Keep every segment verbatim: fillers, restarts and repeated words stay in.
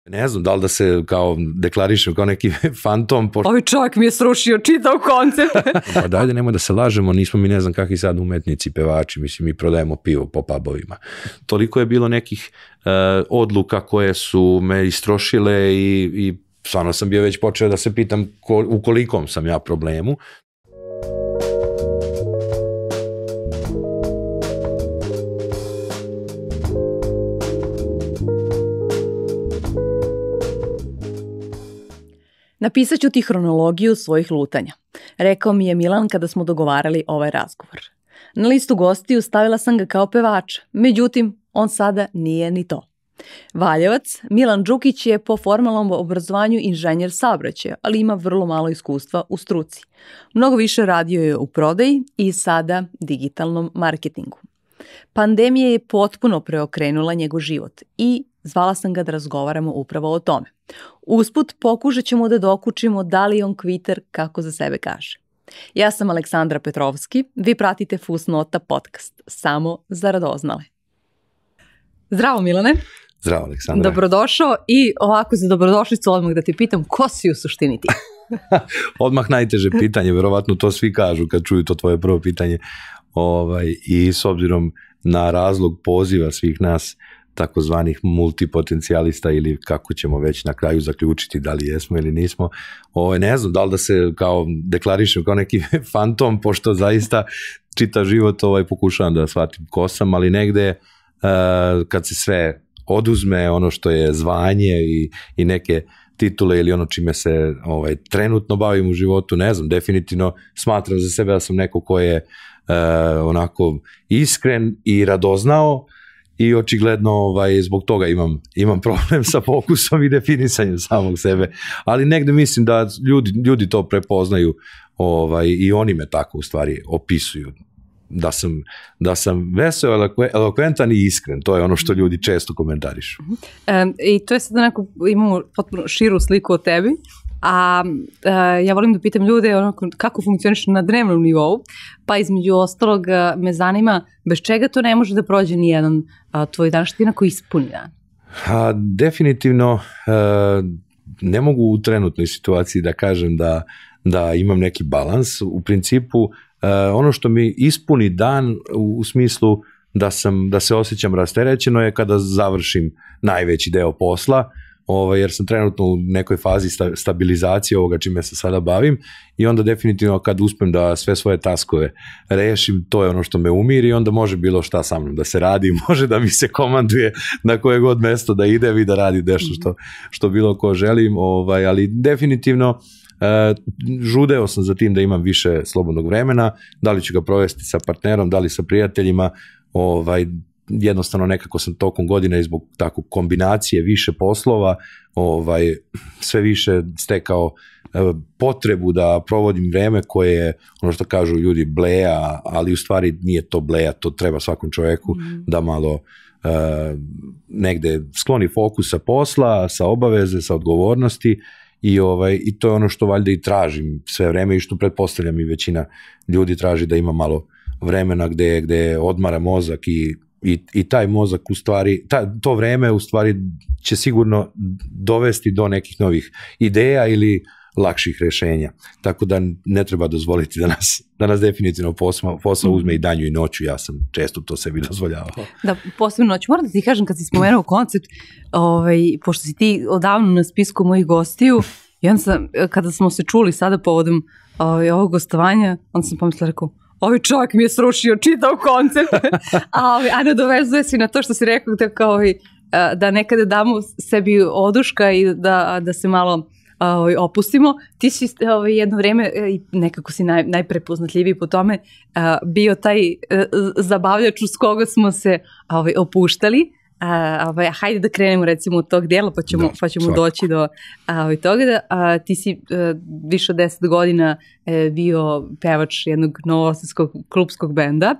Ne znam, da li da se kao deklarišem kao neki fantom. Pošto... Ovi čovjek mi je srušio čitav koncept. Pa dajde, nemoj da se lažemo, nismo mi ne znam kakvi sad umetnici, pevači, mislim, mi prodajemo pivo po pubovima. Toliko je bilo nekih uh, odluka koje su me istrošile i, i stvarno sam bio već počeo da se pitam ko, u kolikom sam ja problemu. Napisat ću ti hronologiju svojih lutanja, rekao mi je Milan kada smo dogovarali ovaj razgovor. Na listu gostiju stavila sam ga kao pevača, međutim, on sada nije ni to. Valjevac, Milan Đukić je po formalnom obrazovanju inženjer saobraćaja, ali ima vrlo malo iskustva u struci. Mnogo više radio je u prodaji i sada digitalnom marketingu. Pandemija je potpuno preokrenula njegov život i zvala sam ga da razgovaramo upravo o tome. Usput pokušat ćemo da dokučimo da li je on kviter kako za sebe kaže. Ja sam Aleksandra Petrovski, vi pratite Fusnota podcast, samo za radoznale. Zdravo Milane. Zdravo Aleksandra. Dobrodošao i ovako za dobrodošlicu odmah da ti pitam ko si u suštini ti? Odmah najteže pitanje, verovatno to svi kažu kad čuju to tvoje prvo pitanje. Ovaj, I s obzirom na razlog poziva svih nas takozvanih multipotencijalista ili kako ćemo već na kraju zaključiti da li jesmo ili nismo, ovaj, ne znam da li da se kao deklarišem kao neki fantom, pošto zaista čitav život ovaj, pokušavam da shvatim ko sam, ali negde uh, kad se sve oduzme, ono što je zvanje i, i neke titule ili ono čime se ovaj, trenutno bavim u životu, ne znam, definitivno smatram za sebe da sam neko ko je uh, onako iskren i radoznao i očigledno ovaj, zbog toga imam, imam problem sa fokusom i definisanjem samog sebe, ali negde mislim da ljudi, ljudi to prepoznaju ovaj, i oni me tako u stvari opisuju. Da sam, da sam veseo, elokventan i iskren, to je ono što ljudi često komentarišu. E, I to je sad onako, imamo potpuno širu sliku o tebi, a e, ja volim da pitam ljude onako, kako funkcioniš na dnevnom nivou, pa između ostalog me zanima bez čega to ne može da prođe ni jedan a, tvoj dan, što ti onako ispuni dan? A, definitivno a, ne mogu u trenutnoj situaciji da kažem da, da imam neki balans, u principu Uh, ono što mi ispuni dan u, u smislu da, sam, da se osjećam rasterećeno je kada završim najveći deo posla, ovaj, jer sam trenutno u nekoj fazi sta, stabilizacije ovoga čime se sada bavim i onda definitivno kad uspem da sve svoje taskove rešim, to je ono što me umiri i onda može bilo šta sa mnom da se radi, može da mi se komanduje na koje god mesto da idem i da radi nešto što, što bilo ko želim, ovaj, ali definitivno Uh, žudeo sam za tim da imam više slobodnog vremena, da li ću ga provesti sa partnerom, da li sa prijateljima, ovaj, jednostavno nekako sam tokom godina i zbog tako kombinacije više poslova ovaj, sve više stekao uh, potrebu da provodim vreme koje je, ono što kažu ljudi, bleja, ali u stvari nije to bleja, to treba svakom čoveku mm. da malo uh, negde skloni fokus sa posla, sa obaveze, sa odgovornosti. I, ovaj, I to je ono što valjda i tražim sve vreme i što pretpostavljam i većina ljudi traži da ima malo vremena gde, gde odmara mozak i, i, i taj mozak u stvari, ta, to vreme u stvari će sigurno dovesti do nekih novih ideja ili lakših rešenja. Tako da ne treba dozvoliti da nas, da nas definitivno posao, posao uzme i danju i noću, ja sam često to sebi dozvoljavao. Da, posebno noć. Moram da ti kažem kad si spomenuo koncept, ovaj, pošto si ti odavno na spisku mojih gostiju, i onda sam, kada smo se čuli sada povodom ovaj, ovog gostovanja, onda sam pomislila, rekao, ovaj čovjek mi je srušio čitav koncept, a, ovaj, a nadovezuje se na to što si rekao da, kao, ovaj, da nekada damo sebi oduška i da, da se malo Ovaj, opustimo. Ti si ovaj, jedno vreme i nekako si naj, najprepoznatljiviji po tome uh, bio taj uh, zabavljač uz koga smo se ovaj, opuštali. Uh, ovaj, hajde da krenemo recimo od tog dela pa ćemo, da, pa ćemo doći do ovaj, toga da uh, ti si uh, više od deset godina uh, bio pevač jednog novosadskog klubskog benda.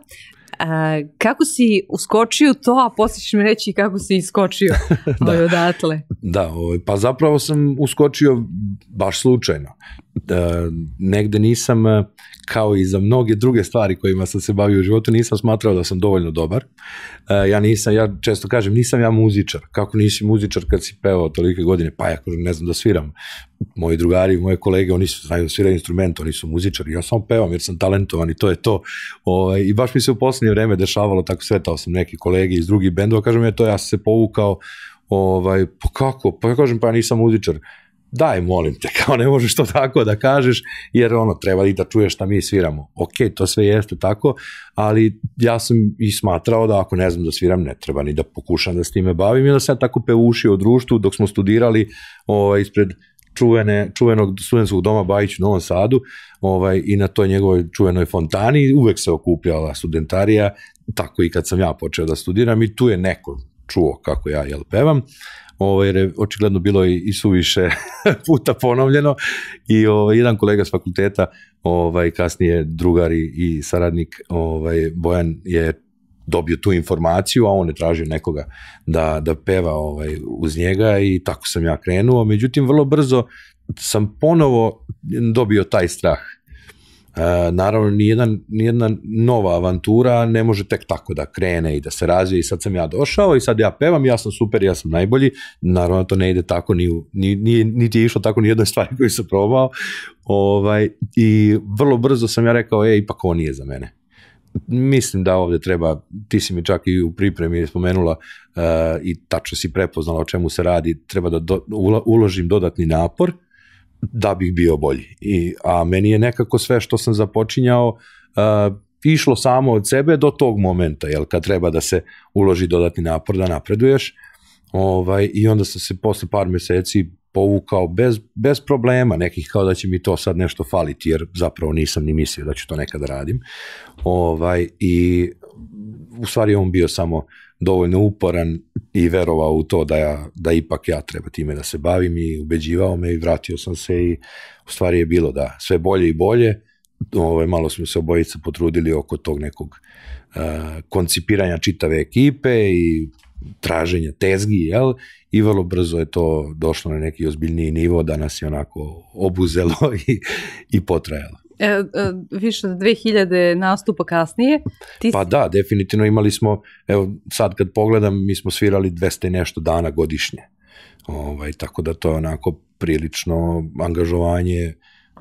Uh, kako si uskočio to, a poslije ćeš mi reći kako si iskočio da. Ovaj, odatle? Da, ovaj, pa zapravo sam uskočio baš slučajno. Uh, negde nisam, kao i za mnoge druge stvari kojima sam se bavio u životu, nisam smatrao da sam dovoljno dobar. Uh, ja nisam, ja često kažem, nisam ja muzičar. Kako nisi muzičar kad si pevao tolike godine? Pa ja ne znam da sviram. Moji drugari, moje kolege, oni su znaju da sviraju instrument, oni su muzičari. Ja samo pevam jer sam talentovan i to je to. Ovaj, I baš mi se u posljednje vreme dešavalo, tako sretao sam neki kolege iz drugih bendova, kažem ja to, ja sam se povukao, ovaj, pa kako? Pa ja kažem, pa ja nisam muzičar. Daj, molim te, kao ne možeš to tako da kažeš, jer ono, treba i da čuješ šta mi sviramo. Ok, to sve jeste tako, ali ja sam i smatrao da ako ne znam da sviram, ne treba ni da pokušam da s time bavim, i onda sam tako peušio u društvu dok smo studirali ovaj, ispred čuvene, čuvenog studentskog doma Bajić u Novom Sadu, ovaj, i na toj njegovoj čuvenoj fontani uvek se okupljala studentarija, tako i kad sam ja počeo da studiram, i tu je neko čuo kako ja jel pevam. Ovo, jer je očigledno bilo i, i suviše puta ponovljeno, i ovaj, jedan kolega s fakulteta, ovaj, kasnije drugar i saradnik, ovaj, Bojan, je dobio tu informaciju, a on je tražio nekoga da, da peva ovaj, uz njega, i tako sam ja krenuo. Međutim, vrlo brzo sam ponovo dobio taj strah. E, naravno, nijedan, nijedna nova avantura ne može tek tako da krene i da se razvije, i sad sam ja došao i sad ja pevam, ja sam super, ja sam najbolji. Naravno, to ne ide tako, ni, ni, ni, niti je išlo tako ni jednoj stvari koju sam probao. Ovaj, i vrlo brzo sam ja rekao, e, ipak ovo nije za mene. Mislim da ovdje treba, ti si mi čak i u pripremi spomenula uh, i tačno si prepoznala o čemu se radi, treba da do, uložim dodatni napor da bih bio bolji. I, a meni je nekako sve što sam započinjao uh, išlo samo od sebe do tog momenta, jel, kad treba da se uloži dodatni napor da napreduješ. Ovaj, i onda sam se posle par meseci povukao bez, bez problema, nekih kao da će mi to sad nešto faliti, jer zapravo nisam ni mislio da ću to nekada radim. Ovaj, i u stvari on bio samo dovoljno uporan i verovao u to da, ja, da ipak ja treba time da se bavim, i ubeđivao me, i vratio sam se, i u stvari je bilo da sve bolje i bolje. Ovaj, malo smo se obojica potrudili oko tog nekog uh, koncipiranja čitave ekipe i traženja tezgi, jel? I vrlo brzo je to došlo na neki ozbiljniji nivo da nas je onako obuzelo i, i potrajalo. E, e, više od dve hiljade nastupa kasnije. Ti pa da, definitivno imali smo, evo sad kad pogledam, mi smo svirali dvesta i nešto dana godišnje. Ovaj, tako da to je onako prilično angažovanje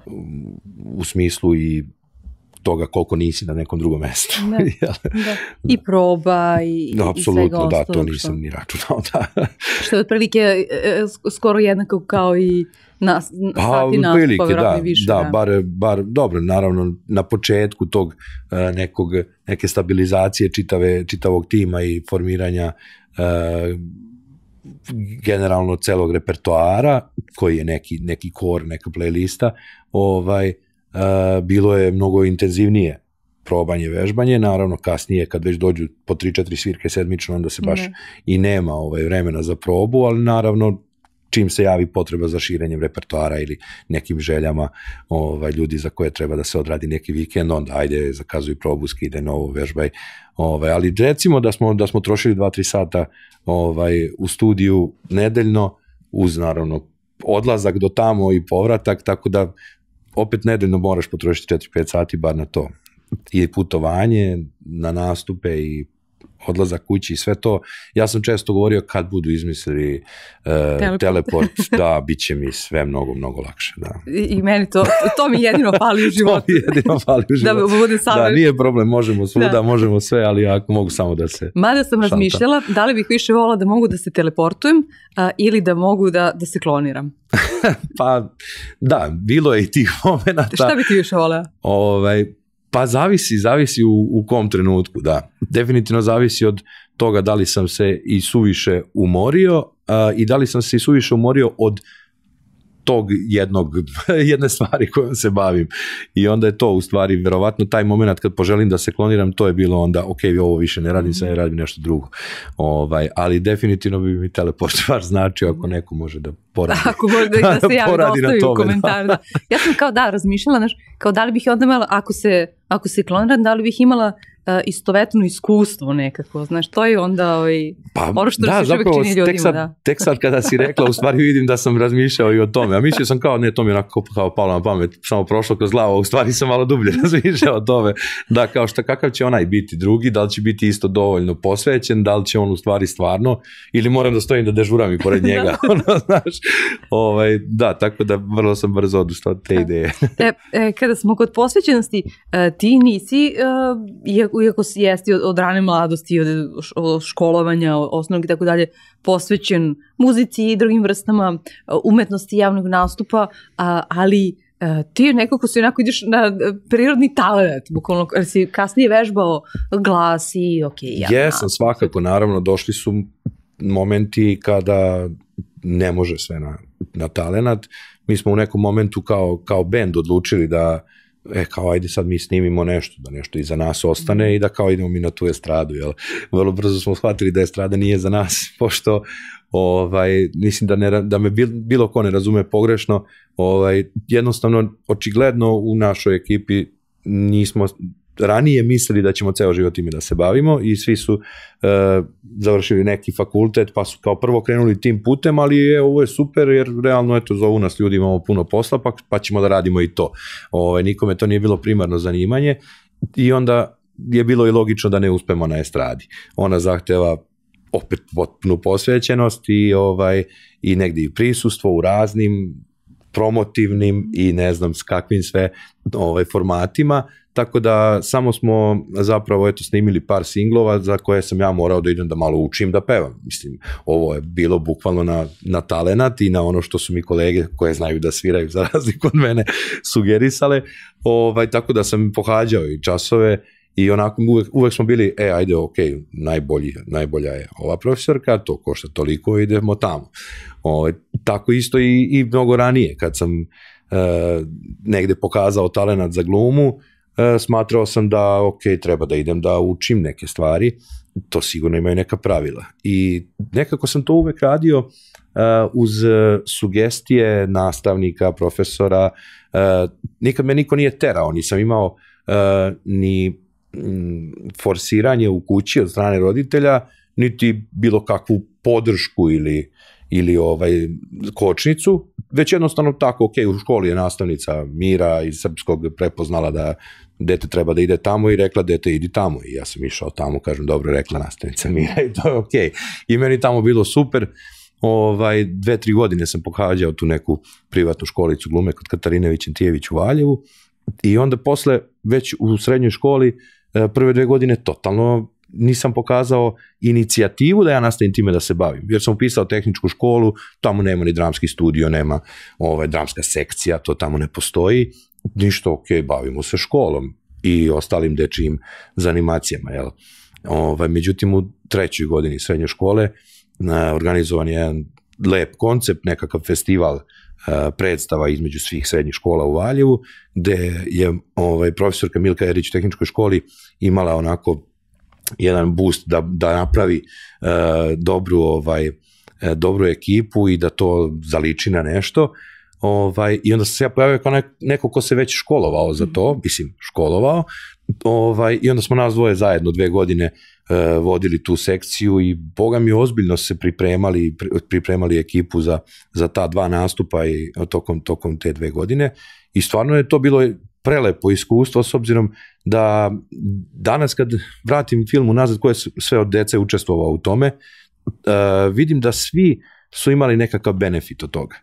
u smislu i toga koliko nisi na nekom drugom mestu. Da, da. I proba i, no, i svega ostalog. Da, to nisam što... ni računao. Da. Što je otprilike skoro jednako kao i na, pa, sati nastupa, vjerojatno više. Da, da. Bar, bar, dobro, naravno, na početku tog uh, nekog, neke stabilizacije čitave, čitavog tima i formiranja uh, generalno celog repertoara, koji je neki, neki core, neka playlista, ovaj, Uh, bilo je mnogo intenzivnije probanje, vežbanje, naravno kasnije kad već dođu po tri četiri svirke sedmično, onda se baš ne. i nema ovaj, vremena za probu, ali naravno čim se javi potreba za širenjem repertoara ili nekim željama ovaj, ljudi za koje treba da se odradi neki vikend, onda ajde, zakazuj probu, skide novo, vežbaj, ovaj, ali recimo da smo, da smo trošili dva tri sata ovaj, u studiju nedeljno, uz naravno odlazak do tamo i povratak, tako da opet nedeljno moraš potrošiti četiri pet sati bar na to. I putovanje, na nastupe i odlazak kući i sve to. Ja sam često govorio kad budu izmislili uh, teleport. teleport, da, bit će mi sve mnogo, mnogo lakše. Da. I, i meni to, to mi jedino fali u životu. To mi jedino fali u životu. Da, bude sam... da, nije problem, možemo svuda, da. možemo sve, ali ako mogu samo da se... Mada sam šalta. razmišljala, da li bih više volila da mogu da se teleportujem a, ili da mogu da, da se kloniram. Pa, da, bilo je i tih momenata. Šta bi ti više volila? Ovaj, pa zavisi, zavisi u, u kom trenutku, da. Definitivno zavisi od toga da li sam se i suviše umorio uh, i da li sam se i suviše umorio od tog jednog, jedne stvari kojom se bavim. I onda je to u stvari, verovatno, taj moment kad poželim da se kloniram, to je bilo onda, ok, ovo više ne radim, sad ne radim nešto drugo. Ovaj, ali definitivno bi mi teleport baš značio ako neko može da poradi. Ako može da, da se javi, da ostavi u komentar. Da. Ja sam kao da razmišljala, znaš, kao da li bih onda imala, ako se, ako se kloniram, da li bih imala istovetno iskustvo nekako, znaš, to je onda ovaj, pa, ono što da, se čovjek čini ljudima. Tek sad, da. tek sad kada si rekla, u stvari vidim da sam razmišljao i o tome, a mislio sam kao, ne, to mi je onako kao palo na pamet, samo prošlo kroz glavu, u stvari sam malo dublje razmišljao o tome, da kao šta, kakav će onaj biti drugi, da li će biti isto dovoljno posvećen, da li će on u stvari stvarno, ili moram da stojim da dežuram i pored njega, ono, znaš, ovaj, da, tako da vrlo sam brzo odustao od te ideje. e, e, kada smo kod posvećenosti, e, ti nisi, e, iako, iako si jesti od, od rane mladosti, od, od školovanja, osnovnog i tako dalje, posvećen muzici i drugim vrstama umetnosti javnog nastupa, a, ali a, ti nekako si onako ideš na prirodni talent, bukvalno, jer si kasnije vežbao glas i ok. Ja, Jesam, svakako, naravno, došli su momenti kada ne može sve na, na talenat. Mi smo u nekom momentu kao, kao bend odlučili da e, kao ajde sad mi snimimo nešto, da nešto iza nas ostane i da kao idemo mi na tu estradu, jel? Vrlo brzo smo shvatili da estrada nije za nas, pošto ovaj, mislim da, ne, da me bilo ko ne razume pogrešno, ovaj, jednostavno, očigledno u našoj ekipi nismo ranije mislili da ćemo ceo život time da se bavimo i svi su e, završili neki fakultet, pa su kao prvo krenuli tim putem, ali je, ovo je super jer realno eto, zovu nas ljudi, imamo puno posla, pa, pa ćemo da radimo i to. Ove, nikome to nije bilo primarno zanimanje i onda je bilo i logično da ne uspemo na estradi. Ona zahteva opet potpunu posvećenost i, ovaj, i negdje i prisustvo u raznim promotivnim i ne znam s kakvim sve ovaj, formatima, tako da samo smo zapravo eto snimili par singlova za koje sam ja morao da idem da malo učim da pevam. Mislim, ovo je bilo bukvalno na, na talenat i na ono što su mi kolege koje znaju da sviraju za razliku od mene sugerisale, ovaj, tako da sam pohađao i časove i onako uvek, uvek smo bili, e, ajde, ok, najbolji, najbolja je ova profesorka, to košta toliko, idemo tamo. O, tako isto i, i mnogo ranije, kad sam e, negde pokazao talenat za glumu, e, smatrao sam da, ok, treba da idem da učim neke stvari, to sigurno imaju neka pravila. I nekako sam to uvek radio e, uz sugestije nastavnika, profesora, e, nikad me niko nije terao, nisam imao e, ni forsiranje u kući od strane roditelja, niti bilo kakvu podršku ili, ili ovaj kočnicu, već jednostavno tako, ok, u školi je nastavnica Mira iz srpskog prepoznala da dete treba da ide tamo i rekla dete idi tamo i ja sam išao tamo, kažem dobro, rekla nastavnica Mira i to je ok. I meni tamo bilo super, ovaj, dve, tri godine sam pohađao tu neku privatnu školicu glume kod Katarine Vićentijević u Valjevu i onda posle već u srednjoj školi prve dve godine totalno nisam pokazao inicijativu da ja nastavim time da se bavim, jer sam upisao tehničku školu, tamo nema ni dramski studio, nema ovaj, dramska sekcija, to tamo ne postoji, ništa, ok, bavimo se školom i ostalim dečijim zanimacijama, jel? Ovaj, međutim, u trećoj godini srednje škole organizovan je jedan lep koncept, nekakav festival predstava između svih srednjih škola u Valjevu, gde je ovaj, profesorka Milka Jerić u tehničkoj školi imala onako jedan boost da, da napravi uh, dobru, ovaj, dobru ekipu i da to zaliči na nešto. Ovaj, I onda sam se ja pojavio kao neko ko se već školovao za to, mislim školovao, ovaj, i onda smo nas dvoje zajedno dve godine uh, vodili tu sekciju i boga mi ozbiljno se pripremali, pripremali ekipu za, za ta dva nastupa i tokom, tokom te dve godine i stvarno je to bilo prelepo iskustvo s obzirom da danas kad vratim film unazad koje sve od dece učestvovao u tome, uh, vidim da svi su imali nekakav benefit od toga.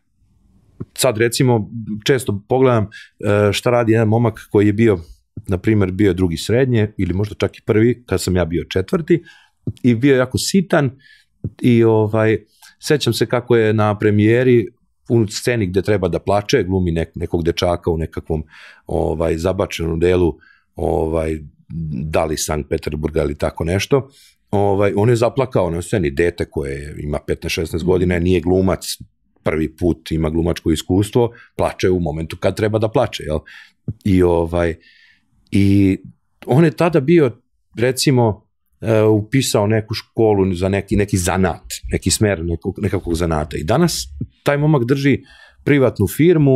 Sad recimo često pogledam šta radi jedan momak koji je bio, na primjer bio drugi srednje ili možda čak i prvi kad sam ja bio četvrti i bio jako sitan i ovaj, sećam se kako je na premijeri u sceni gde treba da plače, glumi nek, nekog dečaka u nekakvom ovaj, zabačenom delu ovaj, da li Sankt Peterburga ili tako nešto, ovaj, on je zaplakao na sceni, dete koje ima petnaest šesnaest godina, nije glumac, prvi put ima glumačko iskustvo, plače u momentu kad treba da plače, jel? I, ovaj, i on je tada bio, recimo, uh, upisao neku školu za neki, neki zanat, neki smer nekog, nekakvog zanata. I danas taj momak drži privatnu firmu,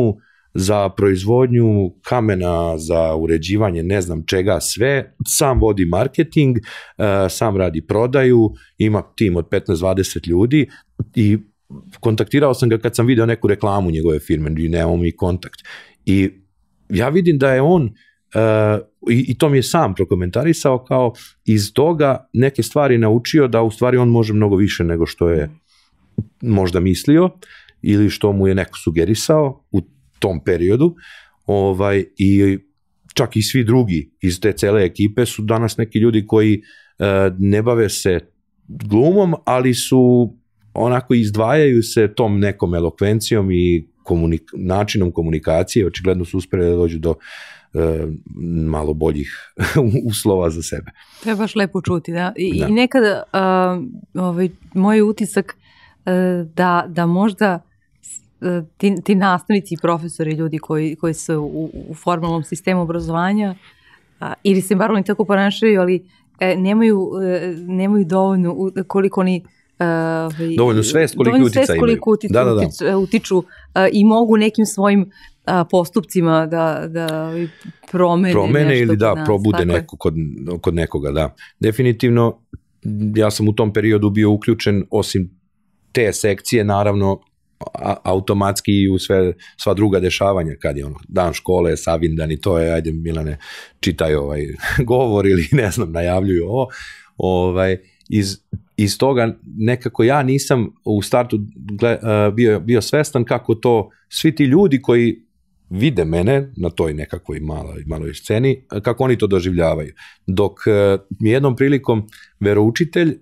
za proizvodnju kamena, za uređivanje ne znam čega sve, sam vodi marketing, sam radi prodaju, ima tim od petnaest do dvadeset ljudi i kontaktirao sam ga kad sam video neku reklamu njegove firme i nemamo mi kontakt. I ja vidim da je on, uh, i, i to mi je sam prokomentarisao, kao iz toga neke stvari naučio da u stvari on može mnogo više nego što je možda mislio ili što mu je neko sugerisao u tom periodu. Ovaj, i čak i svi drugi iz te cele ekipe su danas neki ljudi koji uh, ne bave se glumom, ali su onako izdvajaju se tom nekom elokvencijom i komunik načinom komunikacije, očigledno su uspjeli da dođu do e, malo boljih uslova za sebe. To je baš lepo čuti, da. I, da. i nekada uh, ovaj, moj utisak uh, da, da možda uh, ti, ti nastavnici i profesori, ljudi koji, koji su u, u formalnom sistemu obrazovanja uh, ili se bar oni tako ponašaju, ali uh, nemaju, uh, nemaju dovoljno uh, koliko oni Uh, dovoljno svest koliko uticaja imaju. Uticu, da, da, da. utiču uh, i mogu nekim svojim uh, postupcima da, da promene, promene nešto ili da nas, probude neko kod, kod nekoga, da. Definitivno, ja sam u tom periodu bio uključen, osim te sekcije, naravno, a, automatski i u sve, sva druga dešavanja, kad je ono, dan škole, Savindan i to je, ajde Milane, čitaj ovaj govor ili ne znam, najavljuju ovo, ovaj, iz iz toga nekako ja nisam u startu bio, bio svestan kako to svi ti ljudi koji vide mene na toj nekakvoj maloj, maloj sceni, kako oni to doživljavaju. Dok mi jednom prilikom veroučitelj,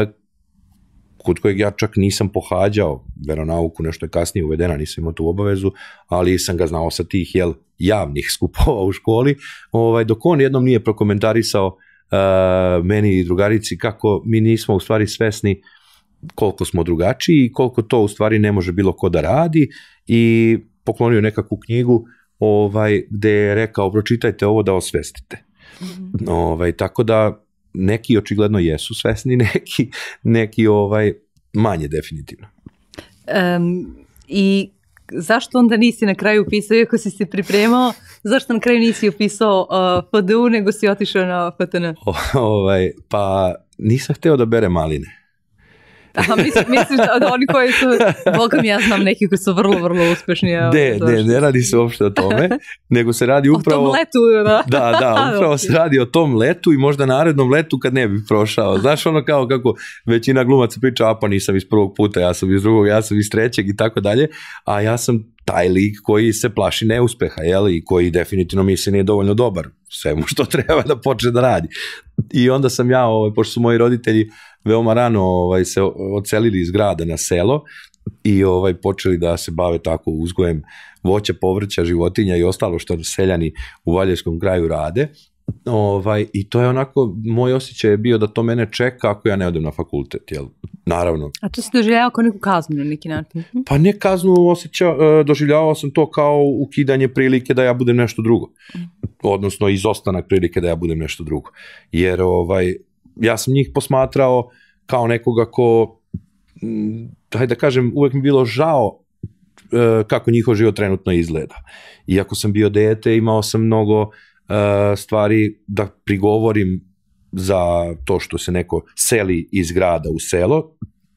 kod kojeg ja čak nisam pohađao veronauku, nešto je kasnije uvedena, nisam imao tu obavezu, ali sam ga znao sa tih jel, javnih skupova u školi, ovaj, dok on jednom nije prokomentarisao Uh, meni i drugarici kako mi nismo u stvari svesni koliko smo drugačiji i koliko to u stvari ne može bilo ko da radi, i poklonio nekakvu knjigu ovaj, gde je rekao pročitajte ovo da osvestite. Mm-hmm. Ovaj, tako da neki očigledno jesu svesni, neki, neki ovaj, manje definitivno. Um, I zašto onda nisi na kraju upisao, iako si se pripremao, zašto na kraju nisi upisao uh, F D U, nego si otišao na F T N? O, ovaj, pa nisam hteo da berem maline. Aha, misliš, misliš da, da oni koji su, Boga mi ja znam neki koji su vrlo, vrlo uspešni. Ja, ne, ne, ne radi se uopšte o tome, nego se radi upravo... O tom letu, da. Da, da, upravo se radi o tom letu i možda narednom letu kad ne bi prošao. Znaš ono kao kako većina glumaca priča, a pa nisam iz prvog puta, ja sam iz drugog, ja sam iz trećeg i tako dalje, a ja sam taj lik koji se plaši neuspeha, jel, i koji definitivno misli nije dovoljno dobar svemu što treba da počne da radi. I onda sam ja, ovaj, pošto su moji roditelji veoma rano ovaj, se odselili iz grada na selo i ovaj, počeli da se bave tako uzgojem voća, povrća, životinja i ostalo što seljani u Valjevskom kraju rade. Ovaj, I to je onako, moj osjećaj je bio da to mene čeka ako ja ne odem na fakultet, jel? Naravno. A to si doživljavao kao neku kaznu na neki način? Pa ne kaznu, osjeća, doživljavao sam to kao ukidanje prilike da ja budem nešto drugo. Odnosno izostanak prilike da ja budem nešto drugo. Jer ovaj, ja sam njih posmatrao kao nekoga ko, hajde da kažem, uvek mi bilo žao kako njihov život trenutno izgleda. Iako sam bio dete, imao sam mnogo stvari da prigovorim za to što se neko seli iz grada u selo,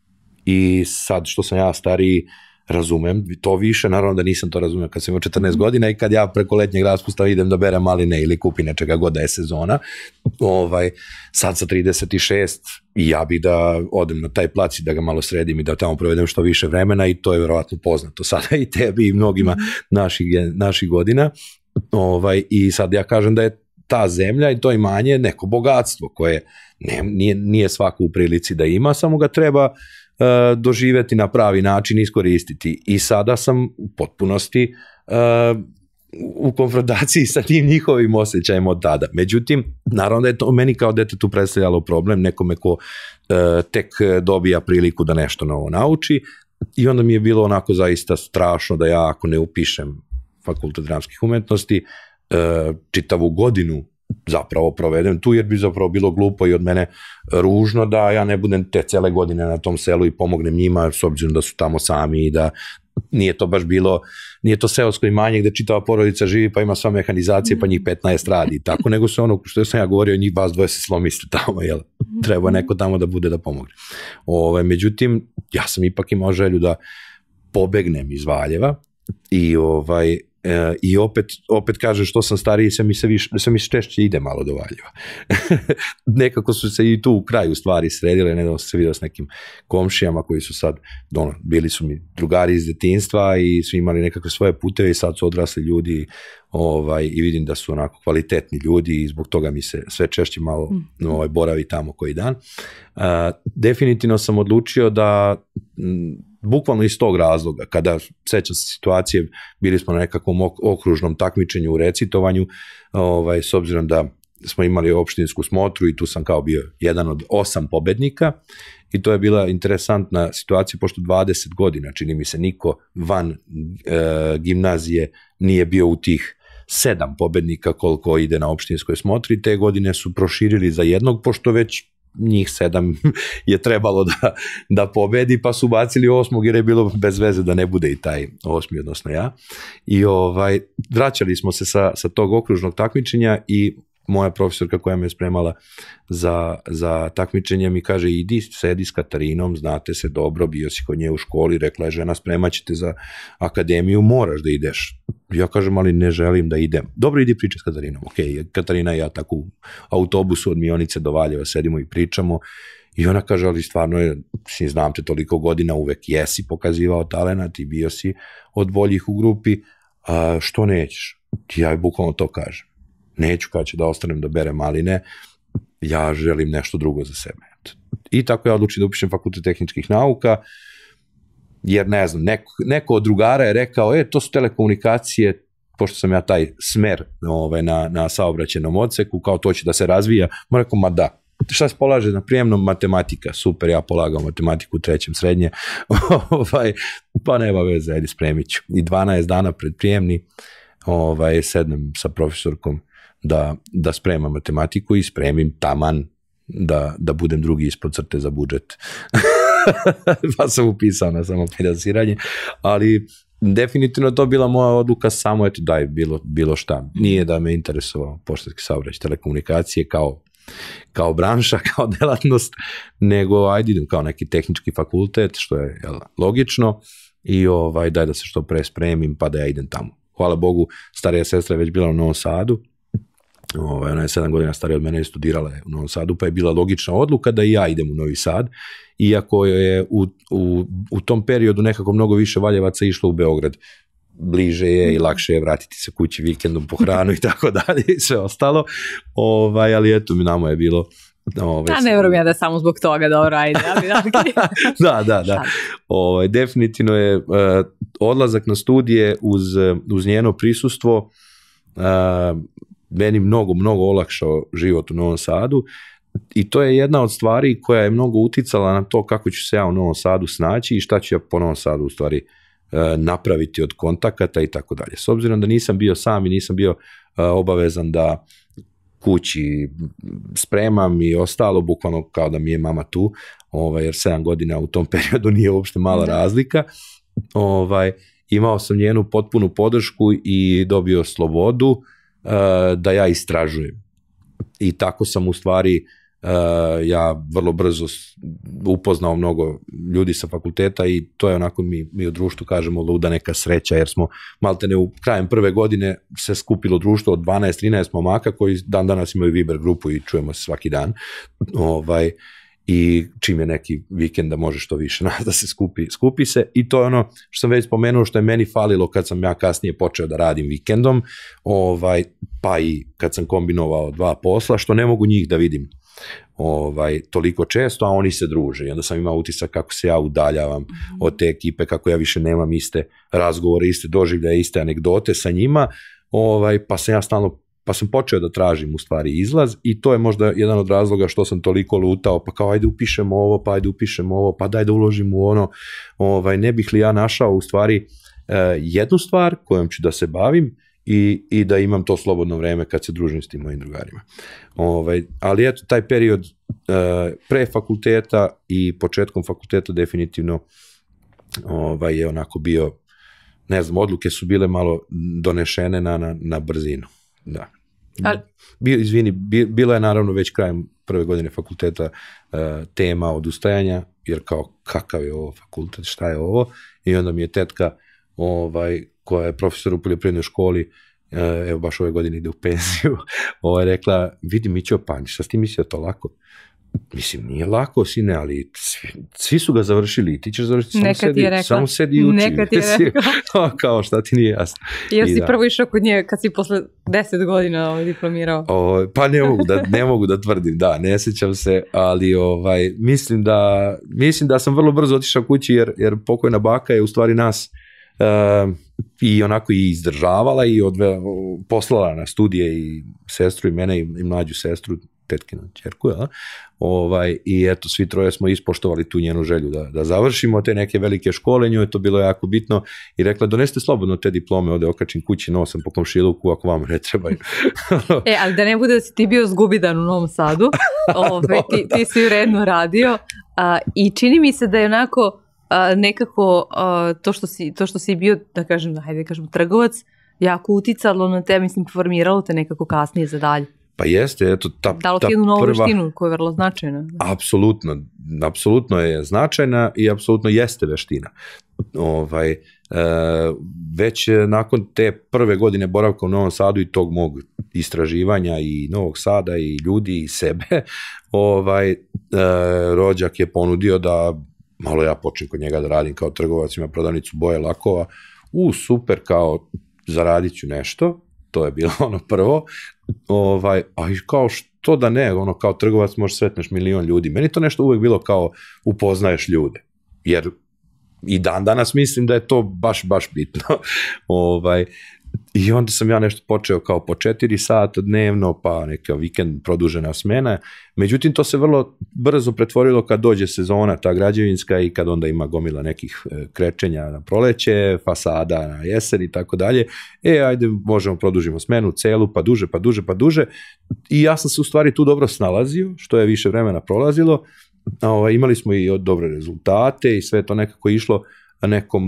i sad što sam ja stariji razumem to više, naravno da nisam to razumio kad sam imao četrnaest godina i kad ja preko letnjeg raspusta idem da berem maline ili kupim nečega god da je sezona, ovaj, sad sa trideset šest i ja bih da odem na taj plac i da ga malo sredim i da tamo provedem što više vremena, i to je verovatno poznato sada i tebi i mnogima naših, naših godina. Ovaj, i sad ja kažem da je ta zemlja i to imanje neko bogatstvo koje ne, nije, nije svako u prilici da ima, samo ga treba uh, doživeti na pravi način, iskoristiti. I sada sam u potpunosti uh, u konfrontaciji sa tim njihovim osjećajem od tada. Međutim, naravno da je to meni kao detetu predstavljalo problem, nekome ko uh, tek dobija priliku da nešto novo nauči, i onda mi je bilo onako zaista strašno da ja ako ne upišem Fakultet dramskih umetnosti, čitavu godinu zapravo provedem tu, jer bi zapravo bilo glupo i od mene ružno da ja ne budem te cele godine na tom selu i pomognem njima, s obzirom da su tamo sami i da nije to baš bilo, nije to seosko imanje gde čitava porodica živi pa ima sva mehanizacije pa njih petnaest radi i tako, nego se ono što sam ja govorio, njih vas dvoje se slomiste tamo, jel? Treba neko tamo da bude da pomogne. Ove, međutim, ja sam ipak imao želju da pobegnem iz Valjeva i ovaj E, i opet, opet kažem što sam stariji, sam mi se, više, sam mi se češće ide malo do Valjeva. Nekako su se i tu u kraju stvari sredile, nedavno sam se vidio s nekim komšijama koji su sad, ono, bili su mi drugari iz detinjstva i su imali nekakve svoje puteve i sad su odrasli ljudi ovaj, i vidim da su onako kvalitetni ljudi i zbog toga mi se sve češće malo ovaj, boravi tamo koji dan. Uh, definitivno sam odlučio da m, bukvalno iz tog razloga, kada sećam se situacije, bili smo na nekakvom okružnom takmičenju u recitovanju, ovaj, s obzirom da smo imali opštinsku smotru i tu sam kao bio jedan od osam pobednika i to je bila interesantna situacija, pošto dvadeset godina, čini mi se, niko van e, gimnazije nije bio u tih sedam pobednika koliko ide na opštinskoj smotri, te godine su proširili za jednog, pošto već njih sedam je trebalo da, da pobedi, pa su bacili osmog jer je bilo bez veze da ne bude i taj osmi, odnosno ja. I ovaj, vraćali smo se sa, sa tog okružnog takmičenja i moja profesorka koja me je spremala za, za takmičenje mi kaže, idi, sedi s Katarinom, znate se dobro, bio si kod nje u školi, rekla je žena, spremat ćete za akademiju, moraš da ideš. Ja kažem, ali ne želim da idem. Dobro, idi pričaj s Katarinom. Ok, Katarina i ja tako u autobusu od Mionice do Valjeva sedimo i pričamo i ona kaže, ali stvarno je, si znam te toliko godina, uvek jesi pokazivao talenat i bio si od boljih u grupi, a što nećeš? Ja joj bukvalno to kažem. Neću kada ću da ostanem da berem maline, ja želim nešto drugo za sebe. I tako ja odlučim da upišem fakultet tehničkih nauka, jer ne znam, neko, neko od drugara je rekao, e, to su telekomunikacije, pošto sam ja taj smer ovaj, na, na saobraćenom odseku, kao to će da se razvija, ma rekao, ma da, šta se polaže na prijemnom? Matematika, super, ja polagao matematiku u trećem srednje, ovaj, pa nema veze, ajde spremit ću. I dvanaest dana pred prijemni, ovaj, sednem sa profesorkom da, da spremam matematiku i spremim taman da, da budem drugi ispod crte za budžet. Pa sam upisao na samofinansiranje, ali definitivno to bila moja odluka, samo eto daj bilo, bilo šta. Nije da me interesovao poštanski saobraćaj, telekomunikacije kao, kao branša, kao delatnost, nego ajde idem kao neki tehnički fakultet, što je jel, logično i ovaj, daj da se što pre spremim pa da ja idem tamo. Hvala Bogu, starija sestra je već bila u Novom Sadu, ovaj, ona je sedam godina starija od mene i studirala je u Novom Sadu, pa je bila logična odluka da i ja idem u Novi Sad, iako je u, u, u tom periodu nekako mnogo više Valjevaca išlo u Beograd. Bliže je i lakše je vratiti se kući vikendom po hranu i tako dalje i sve ostalo, ovaj, ali eto mi namo je bilo. Ovaj, ja ne vjerujem ja da samo zbog toga, dobro, ajde. Ali, da, da, da. Ovaj, definitivno je uh, odlazak na studije uz, uz njeno prisustvo uh, meni mnogo, mnogo olakšao život u Novom Sadu i to je jedna od stvari koja je mnogo uticala na to kako ću se ja u Novom Sadu snaći i šta ću ja po Novom Sadu u stvari uh, napraviti od kontakata i tako dalje. S obzirom da nisam bio sam i nisam bio uh, obavezan da kući spremam i ostalo, bukvalno kao da mi je mama tu, ovaj, jer sedam godina u tom periodu nije uopšte mala razlika. Ovaj, imao sam njenu potpunu podršku i dobio slobodu uh, da ja istražujem. I tako sam u stvari uh, ja vrlo brzo upoznao mnogo ljudi sa fakulteta i to je onako mi, mi u društvu kažemo luda neka sreća, jer smo maltene u krajem prve godine se skupilo društvo od dvanaest trinaest momaka koji dan danas imaju Viber grupu i čujemo se svaki dan. Ovaj, i čim je neki vikend da može što više da se skupi, skupi se i to je ono što sam već spomenuo što je meni falilo kad sam ja kasnije počeo da radim vikendom, ovaj, pa i kad sam kombinovao dva posla, što ne mogu njih da vidim ovaj, toliko često, a oni se druže i onda sam imao utisak kako se ja udaljavam mm-hmm. od te ekipe, kako ja više nemam iste razgovore, iste doživljaje, iste anegdote sa njima, ovaj, pa sam ja stalno pa sam počeo da tražim u stvari izlaz i to je možda jedan od razloga što sam toliko lutao, pa kao ajde upišemo ovo, pa ajde upišemo ovo, pa daj da uložim u ono, ovaj, ne bih li ja našao u stvari eh, jednu stvar kojom ću da se bavim i, i da imam to slobodno vreme kad se družim s tim mojim drugarima. Ovaj, ali eto, taj period eh, pre fakulteta i početkom fakulteta definitivno ovaj, je onako bio ne znam, odluke su bile malo donešene na, na, na brzinu. Da. Ali... Bio, izvini, bila je naravno već krajem prve godine fakulteta uh, tema odustajanja, jer kao kakav je ovo fakultet, šta je ovo, i onda mi je tetka ovaj, koja je profesor u poljoprivrednoj školi, uh, evo baš ove godine ide u penziju, ovaj, rekla, vidi Mićo Panj, šta si ti mislio to lako? Mislim, nije lako, sine, ali svi, svi su ga završili, ti ćeš završiti, samo sedi, samo sedi i uči. Neka ti je rekla. Kao, šta ti nije jasno. Jer si da. prvo išao kod nje kad si posle deset godina ovaj, diplomirao. O, pa ne mogu, da, ne mogu da tvrdim, da, ne sjećam se, ali ovaj, mislim, da, mislim da sam vrlo brzo otišao kući, jer, jer pokojna baka je u stvari nas uh, i onako i izdržavala i odve, poslala na studije i sestru i mene i, i mlađu sestru, tetkinu ćerku, ja? Ovaj, i eto, svi troje smo ispoštovali tu njenu želju da, da završimo te neke velike škole, nju je to bilo jako bitno i rekla, donesite slobodno te diplome, ovde okačim kući, nosam po komšiluku, ako vam ne trebaju. E, ali da ne bude da si ti bio zgubidan u Novom Sadu, ove, ti, ti si uredno radio a, i čini mi se da je onako a, nekako a, to, što si, to što si bio, da kažem, hajde kažem, trgovac, jako uticalo na te, mislim, formiralo te nekako kasnije za dalje. Pa jeste, eto, ta, dalo ti jednu novu veštinu koja je vrlo značajna. Apsolutno, apsolutno je značajna i apsolutno jeste veština. Ovaj, e, već nakon te prve godine boravka u Novom Sadu i tog mog istraživanja i Novog Sada i ljudi i sebe, ovaj, e, rođak je ponudio da malo ja počnem kod njega da radim kao trgovac, ima prodavnicu boje lakova, u super, kao zaradit ću nešto. To je bilo ono prvo, ovaj, a kao što da ne, ono kao trgovac možeš sretneš milion ljudi. Meni to nešto uvek bilo kao upoznaješ ljude, jer i dan danas mislim da je to baš, baš bitno. ovaj, I onda sam ja nešto počeo kao po četiri sata dnevno, pa neka vikend produžena smena. Međutim, to se vrlo brzo pretvorilo kad dođe sezona, ta građevinska, i kad onda ima gomila nekih krečenja na proleće, fasada na jesen i tako dalje. E, ajde, možemo produžimo smenu celu, pa duže, pa duže, pa duže. I ja sam se u stvari tu dobro snalazio, što je više vremena prolazilo. Ovaj, imali smo i dobre rezultate i sve to nekako išlo nekom,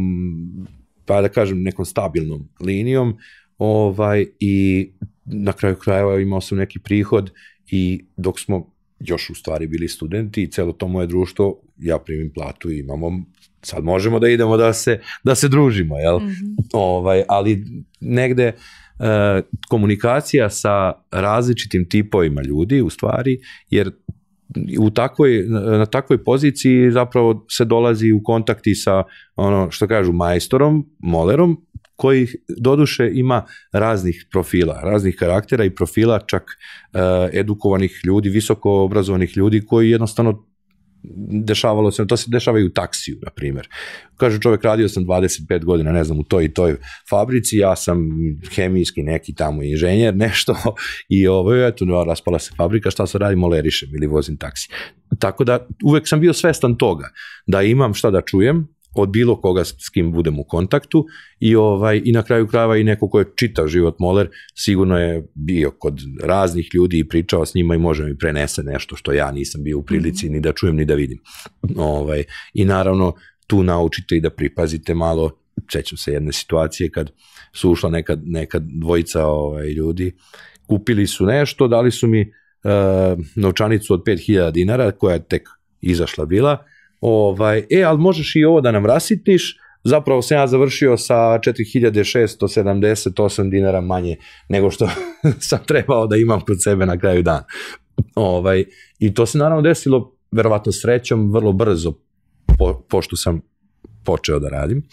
pa da kažem, nekom stabilnom linijom, ovaj, i na kraju krajeva imao sam neki prihod i dok smo još u stvari bili studenti i celo to moje društvo, ja primim platu i imamo, sad možemo da idemo da se, da se družimo, jel? Mm-hmm. Ovaj, ali negde e, komunikacija sa različitim tipovima ljudi u stvari, jer u takvoj, na takvoj poziciji zapravo se dolazi u kontakti sa, ono što kažu, majstorom, molerom, koji doduše ima raznih profila, raznih karaktera i profila, čak uh, edukovanih ljudi, visoko obrazovanih ljudi koji jednostavno dešavalo se, to se dešava i u taksiju, na primjer. Kaže čovjek, radio sam dvadeset pet godina, ne znam, u toj i toj fabrici, ja sam hemijski neki tamo inženjer, nešto, i ovo, eto, no, raspala se fabrika, šta se radi, molerišem ili vozim taksi. Tako da uvek sam bio svestan toga, da imam šta da čujem od bilo koga s kim budem u kontaktu i, ovaj, i na kraju krajeva i neko ko je čitao Život moler, sigurno je bio kod raznih ljudi i pričao s njima i može mi prenese nešto što ja nisam bio u prilici ni da čujem ni da vidim. Ovaj, i naravno tu naučite i da pripazite malo. Sećam se jedne situacije kad su ušla neka, neka dvojica ovaj, ljudi, kupili su nešto, dali su mi uh, novčanicu od pet hiljada dinara koja je tek izašla bila. Ovaj, e, ali možeš i ovo da nam rasitniš, zapravo sam ja završio sa četiri hiljade šesto sedamdeset osam dinara manje nego što sam trebao da imam kod sebe na kraju dana. Ovaj, i to se naravno desilo, verovatno srećom, vrlo brzo, po, pošto sam počeo da radim.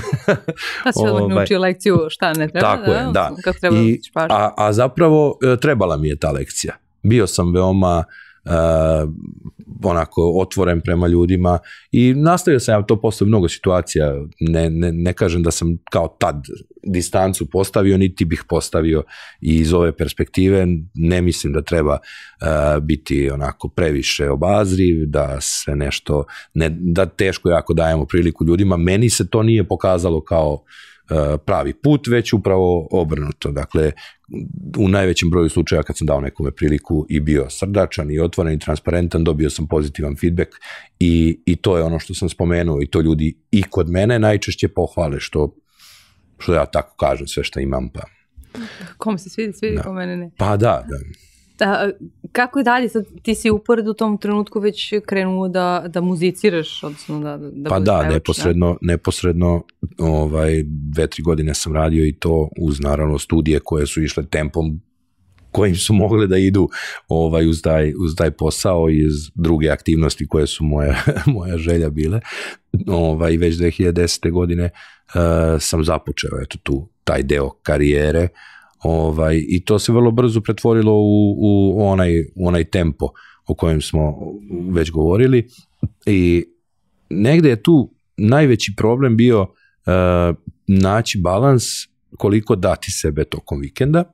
Pa si odmah ovaj, naučio lekciju šta ne treba, tako da, je, da. Kako treba I, da a, a zapravo trebala mi je ta lekcija. Bio sam veoma Uh, onako otvoren prema ljudima i nastavio sam ja to posle mnogo situacija, ne, ne, ne kažem da sam kao tad distancu postavio, niti bih postavio i iz ove perspektive ne mislim da treba uh, biti onako previše obazriv, da se nešto, ne, da teško jako dajemo priliku ljudima, meni se to nije pokazalo kao pravi put, već upravo obrnuto. Dakle, u najvećem broju slučaja kad sam dao nekome priliku i bio srdačan i otvoren i transparentan, dobio sam pozitivan feedback i, i to je ono što sam spomenuo i to ljudi i kod mene najčešće pohvale, što što ja tako kažem sve što imam, pa... Kome se svidi, svidi, ko mene ne. Pa da, da. Da, kako je dalje? Sad, ti si upored u tom trenutku već krenuo da, da muziciraš, odnosno da, da pa da, neposredno, da? neposredno ovaj, dve, tri godine sam radio i to uz naravno studije koje su išle tempom kojim su mogle da idu ovaj, uz, taj, uz taj posao i iz druge aktivnosti koje su moja, moja želja bile. Ovaj, već dve hiljade desete. godine uh, sam započeo eto, tu, taj deo karijere. Ovaj, i to se vrlo brzo pretvorilo u, u, onaj, u onaj tempo o kojem smo već govorili i negde je tu najveći problem bio uh, naći balans koliko dati sebe tokom vikenda,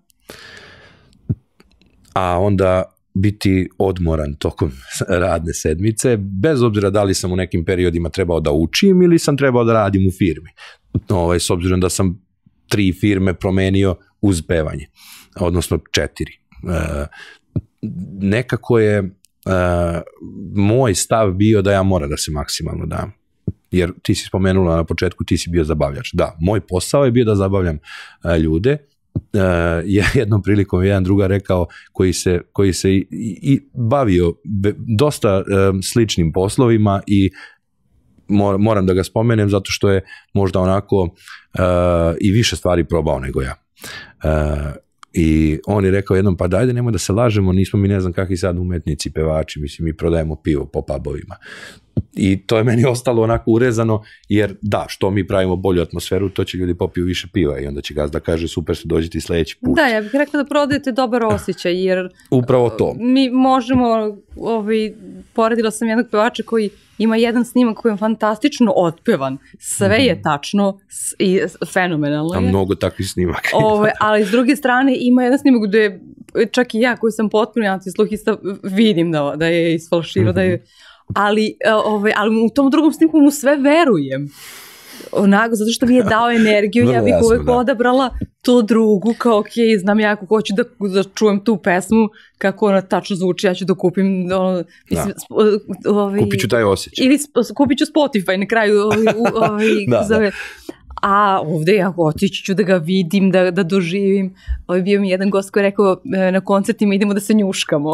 a onda biti odmoran tokom radne sedmice, bez obzira da li sam u nekim periodima trebao da učim ili sam trebao da radim u firmi. Ovaj, s obzirom da sam tri firme promenio uz pevanje, odnosno četiri. E, nekako je e, moj stav bio da ja moram da se maksimalno dam. Jer ti si spomenula na početku, ti si bio zabavljač. Da, moj posao je bio da zabavljam e, ljude. E, jednom prilikom jedan drugar rekao koji se, koji se i, i bavio be, dosta e, sličnim poslovima i moram da ga spomenem zato što je možda onako uh, i više stvari probao nego ja. Uh, I on je rekao jednom, pa dajde nemoj da se lažemo, nismo mi ne znam kakvi sad umetnici, pevači, mislim mi prodajemo pivo po pubovima. I to je meni ostalo onako urezano, jer da, što mi pravimo bolju atmosferu, to će ljudi popiju više piva i onda će gazda kaže super što dođete i sledeći put. Da, ja bih rekla da prodajete dobar osjećaj, jer upravo to. Mi možemo, ovaj, poredila sam jednog pevača koji ima jedan snimak koji je fantastično otpevan, sve je tačno i fenomenalno je. A mnogo takvih snimaka. Ove, ali s druge strane ima jedan snimak gde čak i ja koji sam potpuno antisluhista vidim da, da je isfalširao, mm-hmm. da je, ali, ove, ali u tom drugom snimku mu sve verujem. Onako, zato što mi je dao energiju, ja bih uvek da. odabrala to drugu, kao ok, znam ja ako hoću da, da čujem tu pesmu, kako ona tačno zvuči, ja ću da kupim, ono, mislim, da. Ovaj, kupit ću taj osjećaj. Ili kupit ću Spotify na kraju, ovaj, ovaj, da, zove, da. A ovde ja otići ću da ga vidim, da, da doživim. Ovaj bio mi jedan gost koji je rekao na koncertima idemo da se njuškamo.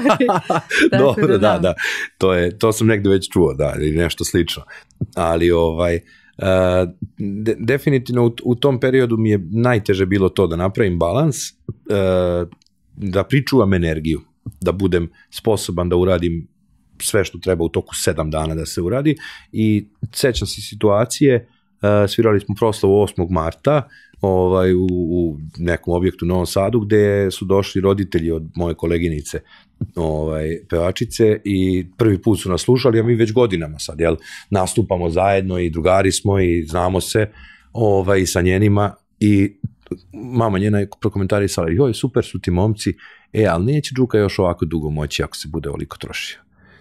Dobro, da, da, da. To, je, to sam negde već čuo, da, ili nešto slično. Ali ovaj... Uh, de, definitivno u, u tom periodu mi je najteže bilo to da napravim balans, uh, da pričuvam energiju, da budem sposoban da uradim sve što treba u toku sedam dana da se uradi i sećam se situacije, uh, svirali smo proslavu osmog marta ovaj, u, u nekom objektu u Novom Sadu gde su došli roditelji od moje koleginice ovaj, pevačice i prvi put su nas slušali, a mi već godinama sad, jel, nastupamo zajedno i drugari smo i znamo se ovaj, sa njenima i mama njena je prokomentarisala, joj, super su ti momci, e, ali neće Đuka još ovako dugo moći ako se bude ovoliko trošio.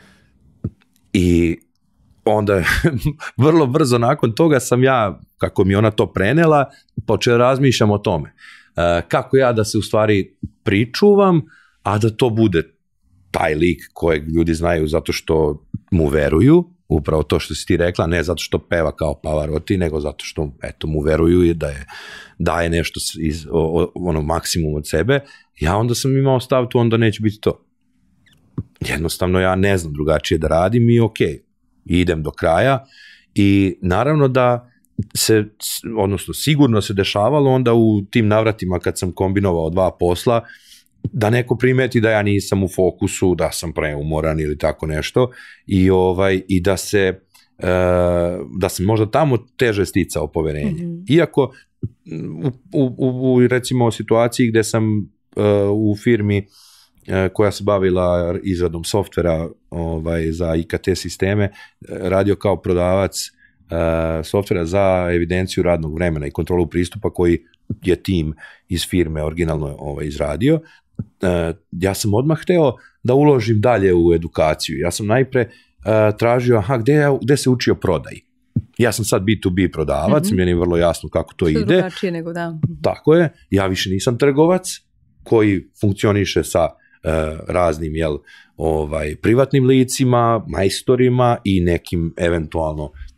I onda vrlo brzo nakon toga sam ja, kako mi ona to prenela, počeo razmišljam o tome. E, kako ja da se u stvari pričuvam, a da to bude taj lik kojeg ljudi znaju zato što mu veruju, upravo to što si ti rekla, ne zato što peva kao Pavarotti, nego zato što eto, mu veruju i da je, daje nešto iz o, ono, maksimum od sebe. Ja onda sam imao stav tu, onda neće biti to. Jednostavno ja ne znam drugačije da radim i okej. Okay. Idem do kraja i naravno da se, odnosno sigurno se dešavalo onda u tim navratima kad sam kombinovao dva posla, da neko primeti da ja nisam u fokusu, da sam preumoran ili tako nešto i, ovaj, i da se uh, da sam možda tamo teže sticao poverenje. Mm-hmm. Iako u, u, u recimo situaciji gde sam uh, u firmi koja se bavila izradom softvera ovaj, za I K T sisteme, radio kao prodavac uh, softvera za evidenciju radnog vremena i kontrolu pristupa koji je tim iz firme originalno ovaj, izradio. Uh, ja sam odmah hteo da uložim dalje u edukaciju. Ja sam najpre uh, tražio, aha, gde, ja, gde se učio prodaj? Ja sam sad B to B prodavac, mm-hmm. meni je vrlo jasno kako to Što ide. Drugačije nego da. Tako je, ja više nisam trgovac koji funkcioniše sa Uh, raznim jel, ovaj, privatnim licima, majstorima i nekim eventualno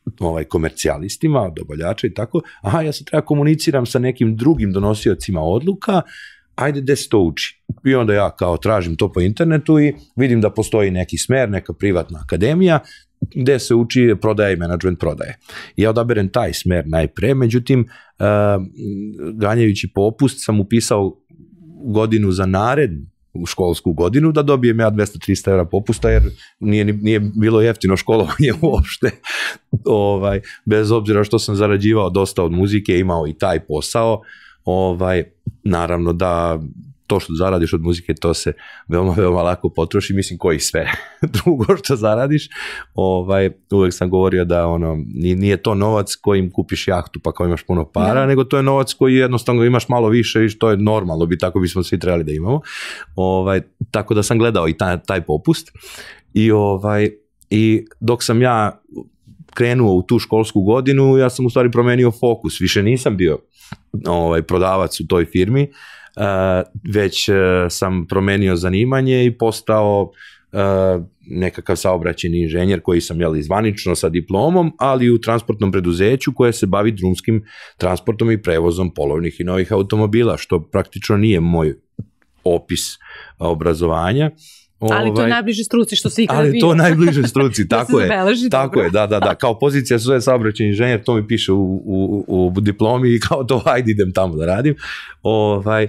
ovaj, komercijalistima, dobavljača i tako, aha, ja se treba komuniciram sa nekim drugim donosiocima odluka, ajde gde se to uči. I onda ja kao tražim to po internetu i vidim da postoji neki smer, neka privatna akademija, gde se uči prodaje i menadžment prodaje. Ja odaberem taj smer najpre, međutim, uh, ganjajući popust sam upisao godinu za narednu u školsku godinu, da dobijem ja dvesta do trista evra popusta, jer nije, nije bilo jeftino školovanje uopšte. Ovaj, bez obzira što sam zarađivao dosta od muzike, imao i taj posao, ovaj, naravno da to što zaradiš od muzike, to se veoma, veoma lako potroši, mislim koji sve drugo što zaradiš. Ovaj, uvek sam govorio da ono, nije to novac kojim kupiš jahtu pa kao imaš puno para, da. Nego to je novac koji jednostavno imaš malo više i što je normalno, bi tako bismo svi trebali da imamo. Ovaj, tako da sam gledao i taj, taj popust i, ovaj, i dok sam ja krenuo u tu školsku godinu, ja sam u stvari promenio fokus, više nisam bio ovaj, prodavac u toj firmi, Uh, već uh, sam promenio zanimanje i postao uh, nekakav saobraćajni inženjer koji sam jeli zvanično sa diplomom, ali u transportnom preduzeću koje se bavi drumskim transportom i prevozom polovnih i novih automobila, što praktično nije moj opis obrazovanja. Ali to je najbliže struci što si ikada bio. Ali to je najbliže struci, tako je. Tako je, da, da, da. Kao pozicija su saobraćajni inženjer, to mi piše u, u, u diplomi i kao to, ajde idem tamo da radim. Ovaj,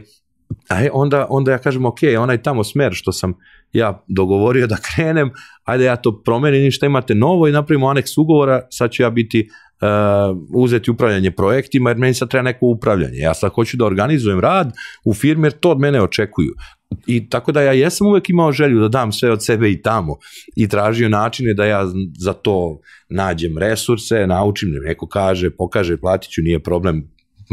a onda, onda ja kažem, ok, onaj tamo smer što sam ja dogovorio da krenem, ajde ja to promenim, ništa imate novo i napravimo aneks ugovora, sad ću ja biti uh, uzeti upravljanje projektima, jer meni sad treba neko upravljanje. Ja sad hoću da organizujem rad u firmi, jer to od mene očekuju. I tako da ja jesam uvek imao želju da dam sve od sebe i tamo i tražio načine da ja za to nađem resurse, naučim, neko kaže, pokaže, platit ću, nije problem,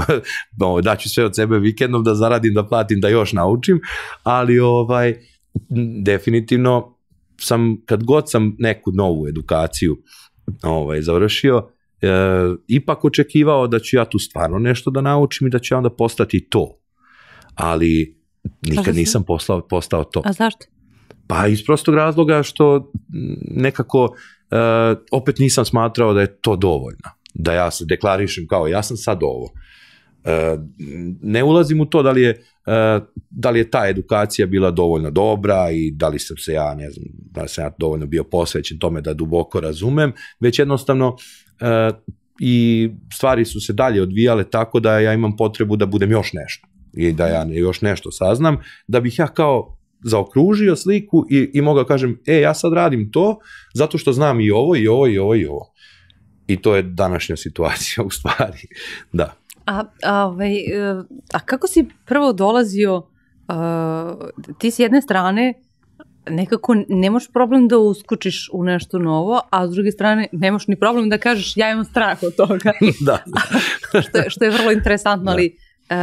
daću sve od sebe vikendom da zaradim, da platim, da još naučim, ali ovaj, definitivno sam, kad god sam neku novu edukaciju ovaj, završio, e, ipak očekivao da ću ja tu stvarno nešto da naučim i da ću ja onda postati to, ali nikad nisam postao, postao to. A zašto? Pa iz prostog razloga što nekako uh, opet nisam smatrao da je to dovoljno. Da ja se deklarišem kao ja sam sad ovo. Uh, ne ulazim u to da li je, uh, da li je ta edukacija bila dovoljno dobra i da li sam se ja, ne znam, da li sam ja dovoljno bio posvećen tome da duboko razumem, već jednostavno uh, i stvari su se dalje odvijale tako da ja imam potrebu da budem još nešto. I da ja još nešto saznam, da bih ja kao zaokružio sliku i, i mogao kažem, e, ja sad radim to, zato što znam i ovo, i ovo, i ovo, i ovo. I to je današnja situacija u stvari, da. A, a, ovaj, a kako si prvo dolazio, a, ti s jedne strane nekako nemaš problem da uskočiš u nešto novo, a s druge strane nemaš ni problem da kažeš ja imam strah od toga. Da. što, je, što je vrlo interesantno, da. Ali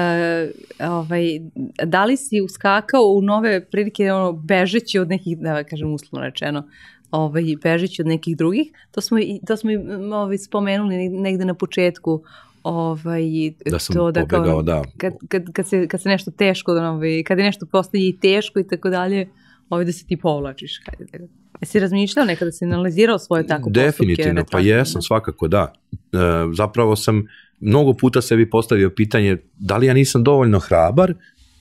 Uh, ovaj, da li si uskakao u nove prilike ono, bežeći od nekih, da kažem uslovno rečeno, ovaj, bežeći od nekih drugih, to smo, to smo ovaj, spomenuli negde na početku, ovaj, da sam to da pobegao, kao, da. Kad, kad, kad, se, kad se nešto teško, ovaj, kad je nešto postaje i teško i tako dalje, ovaj, da se ti povlačiš. Jesi razmišljao nekada da si analizirao svoje tako postupke? Definitivno, pa jesam, svakako da. E, zapravo sam mnogo puta sebi postavio pitanje da li ja nisam dovoljno hrabar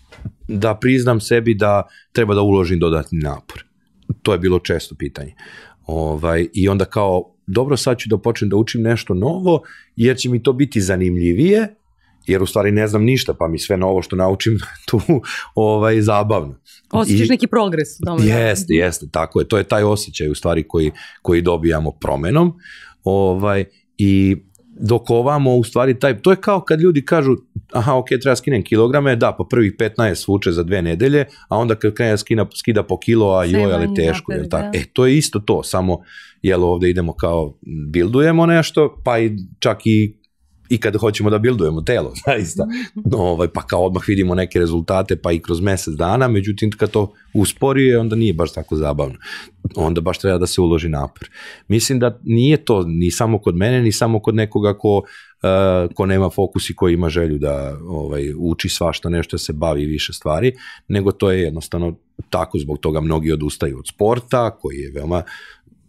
da priznam sebi da treba da uložim dodatni napor. To je bilo često pitanje. Ovaj, I onda kao, dobro, sad ću da počnem da učim nešto novo, jer će mi to biti zanimljivije, jer u stvari ne znam ništa, pa mi sve novo što naučim tu ovaj, zabavno. Osjećaš I, neki progres. Doma, jeste, da. jeste, tako je. To je taj osjećaj u stvari koji, koji dobijamo promenom. Ovaj, I dok ovamo u stvari taj, to je kao kad ljudi kažu, aha, ok, treba skinem kilograme, da, pa prvih petnaest svuče za dve nedelje, a onda kad krene skina, skida po kilo, a joj, ali teško. Napred, tako? E, to je isto to, samo, jel, ovde idemo kao, bildujemo nešto, pa i čak i i kada hoćemo da bildujemo telo, zaista, ovaj, pa kao odmah vidimo neke rezultate, pa i kroz mesec dana, međutim, kad to uspori, onda nije baš tako zabavno. Onda baš treba da se uloži napor. Mislim da nije to ni samo kod mene, ni samo kod nekoga ko, uh, ko nema fokus i ko ima želju da ovaj, uči svašta nešto, da se bavi više stvari, nego to je jednostavno tako, zbog toga mnogi odustaju od sporta, koji je veoma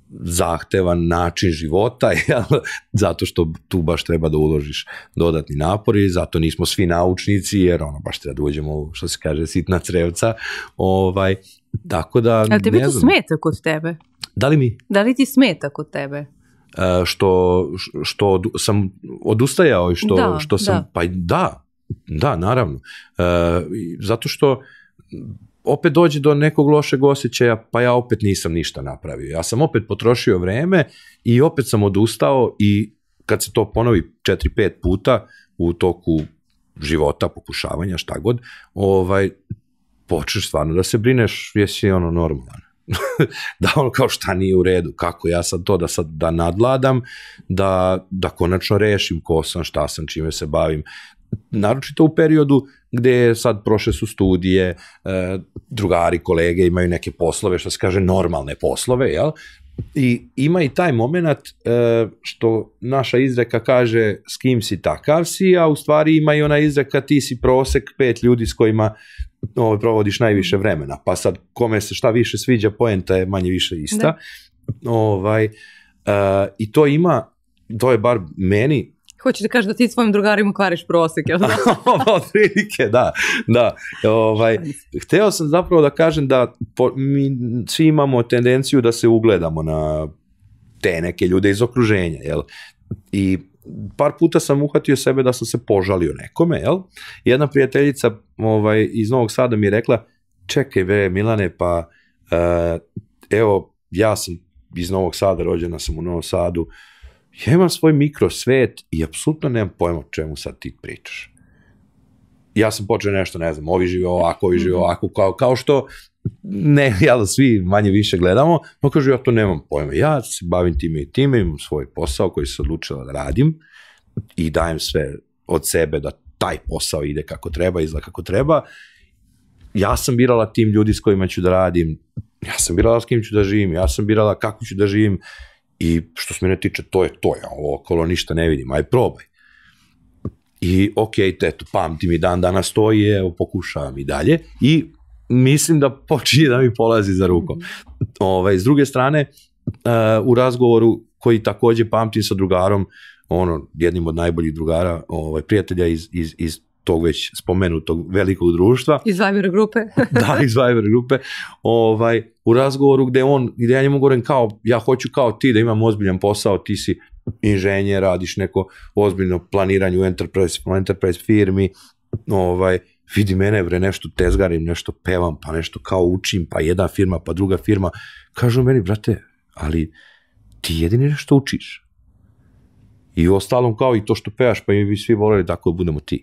zahtevan način života, jel? Zato što tu baš treba da uložiš dodatni napor i zato nismo svi naučnici, jer ono, baš treba da uđemo u, što se kaže, sitna crevca. Ovaj, tako da, ali tebi to smeta kod tebe? Da li mi? Da li ti smeta kod tebe? Uh, što, što od, sam odustajao i što, da, što sam, da. pa da, da, naravno. Uh, zato što opet dođe do nekog lošeg osjećaja, pa ja opet nisam ništa napravio. Ja sam opet potrošio vreme i opet sam odustao i kad se to ponovi četiri pet puta u toku života, pokušavanja, šta god, ovaj, počneš stvarno da se brineš, jesi ono normalan. Da ono kao šta nije u redu, kako ja sad to da sad da nadladam, da, da konačno rešim ko sam, šta sam, čime se bavim. Naročito u periodu gde sad prošle su studije, e, drugari, kolege imaju neke poslove, što se kaže normalne poslove, jel? I ima i taj moment e, što naša izreka kaže s kim si takav si, a u stvari ima i ona izreka ti si prosek pet ljudi s kojima ovaj, provodiš najviše vremena, pa sad kome se šta više sviđa, poenta je manje više ista. Ovaj, e, i to ima, to je bar meni. Hoćeš da kažeš da ti svojim drugarima kvariš prosek, jel da? Od prilike, da. da. Ovaj, hteo sam zapravo da kažem da po, mi svi imamo tendenciju da se ugledamo na te neke ljude iz okruženja, jel? I par puta sam uhvatio sebe da sam se požalio nekome, jel? Jedna prijateljica ovaj, iz Novog Sada mi je rekla, čekaj bre Milane, pa uh, evo, ja sam iz Novog Sada, rođena sam u Novom Sadu, ja imam svoj mikrosvet i apsolutno nemam pojma o čemu sad ti pričaš. Ja sam počeo nešto, ne znam, ovi žive ovako, ovi žive ovako, kao, kao što ne, jel, svi manje više gledamo, no kažu, ja to nemam pojma. Ja se bavim time i time, imam svoj posao koji se odlučila da radim i dajem sve od sebe da taj posao ide kako treba, izgleda kako treba. Ja sam birala tim ljudi s kojima ću da radim, ja sam birala s kim ću da živim, ja sam birala kako ću da živim. I što se mene tiče, to je to, ja ovo okolo ništa ne vidim, aj probaj. I okej, okay, eto, pamti mi dan danas to i evo, pokušavam i dalje. I mislim da počinje da mi polazi za rukom. Ove, s druge strane, uh, u razgovoru koji takođe pamtim sa drugarom, ono, jednim od najboljih drugara, ovaj, prijatelja iz, iz, iz tog već spomenutog velikog društva. Iz Viber grupe. Da, iz Viber grupe. Ovaj, u razgovoru gde on, gde ja njemu govorim kao, ja hoću kao ti da imam ozbiljan posao, ti si inženjer, radiš neko ozbiljno planiranje u enterprise, u enterprise firmi, ovaj, vidi mene, bre, nešto tezgarim, nešto pevam, pa nešto kao učim, pa jedna firma, pa druga firma. Kažu meni, brate, ali ti jedini nešto učiš. I u ostalom kao i to što pevaš, pa mi bi svi voleli tako da budemo ti.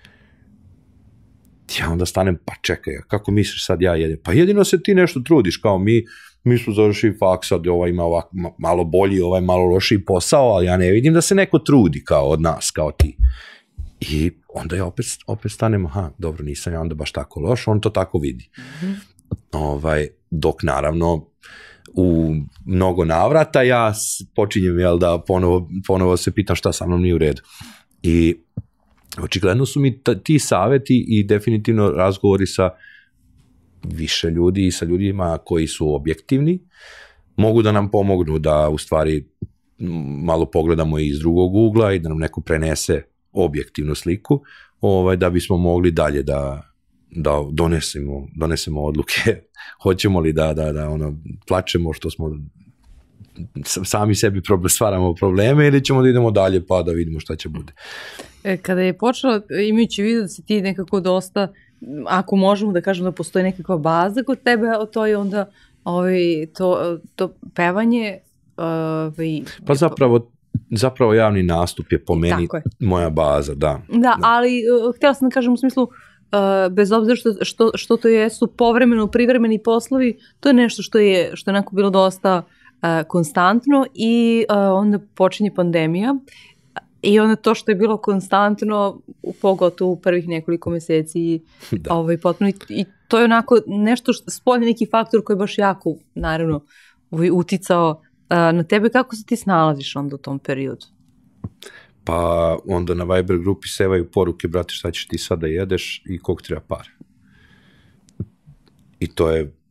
Ja onda stanem, pa čekaj, kako misliš sad ja jedem? Pa jedino se ti nešto trudiš, kao mi, mi smo završili faks, sad ovaj ima ovak, malo bolji, ovaj malo lošiji posao, ali ja ne vidim da se neko trudi kao od nas, kao ti. I onda ja opet, opet stanem, aha, dobro, nisam ja onda baš tako loš, on to tako vidi. Mm-hmm. Ovaj, dok naravno u mnogo navrata ja počinjem, jel, da ponovo, ponovo se pitam šta sa mnom nije u redu. I očigledno su mi t- ti saveti i definitivno razgovori sa više ljudi i sa ljudima koji su objektivni, mogu da nam pomognu da u stvari malo pogledamo iz drugog ugla i da nam neko prenese objektivnu sliku, ovaj, da bismo mogli dalje da, da donesemo, donesemo odluke. Hoćemo li da, da, da ono, plačemo što smo sami sebi stvaramo probleme ili ćemo da idemo dalje pa da vidimo šta će bude. Kada je počela, imajući vidio da si ti nekako dosta, ako možemo da kažemo da postoji nekakva baza kod tebe, to je onda ovaj, to, to pevanje. Ovaj, pa zapravo, zapravo javni nastup je po meni je. moja baza, da. Da, da. Ali htjela sam da kažem u smislu, uh, bez obzira što, što, što to jesu povremeno privremeni poslovi, to je nešto što je, što je onako bilo dosta uh, konstantno i uh, onda počinje pandemija. I onda to što je bilo konstantno, pogotovo u prvih nekoliko meseci, ovaj, potpuno, i to je onako nešto, što, spoljni neki faktor koji je baš jako, naravno, ovaj, uticao a, na tebe. Kako se ti snalaziš onda u tom periodu? Pa onda na Viber grupi sevaju poruke, brate, šta ćeš ti sad da jedeš i koliko treba para. I to je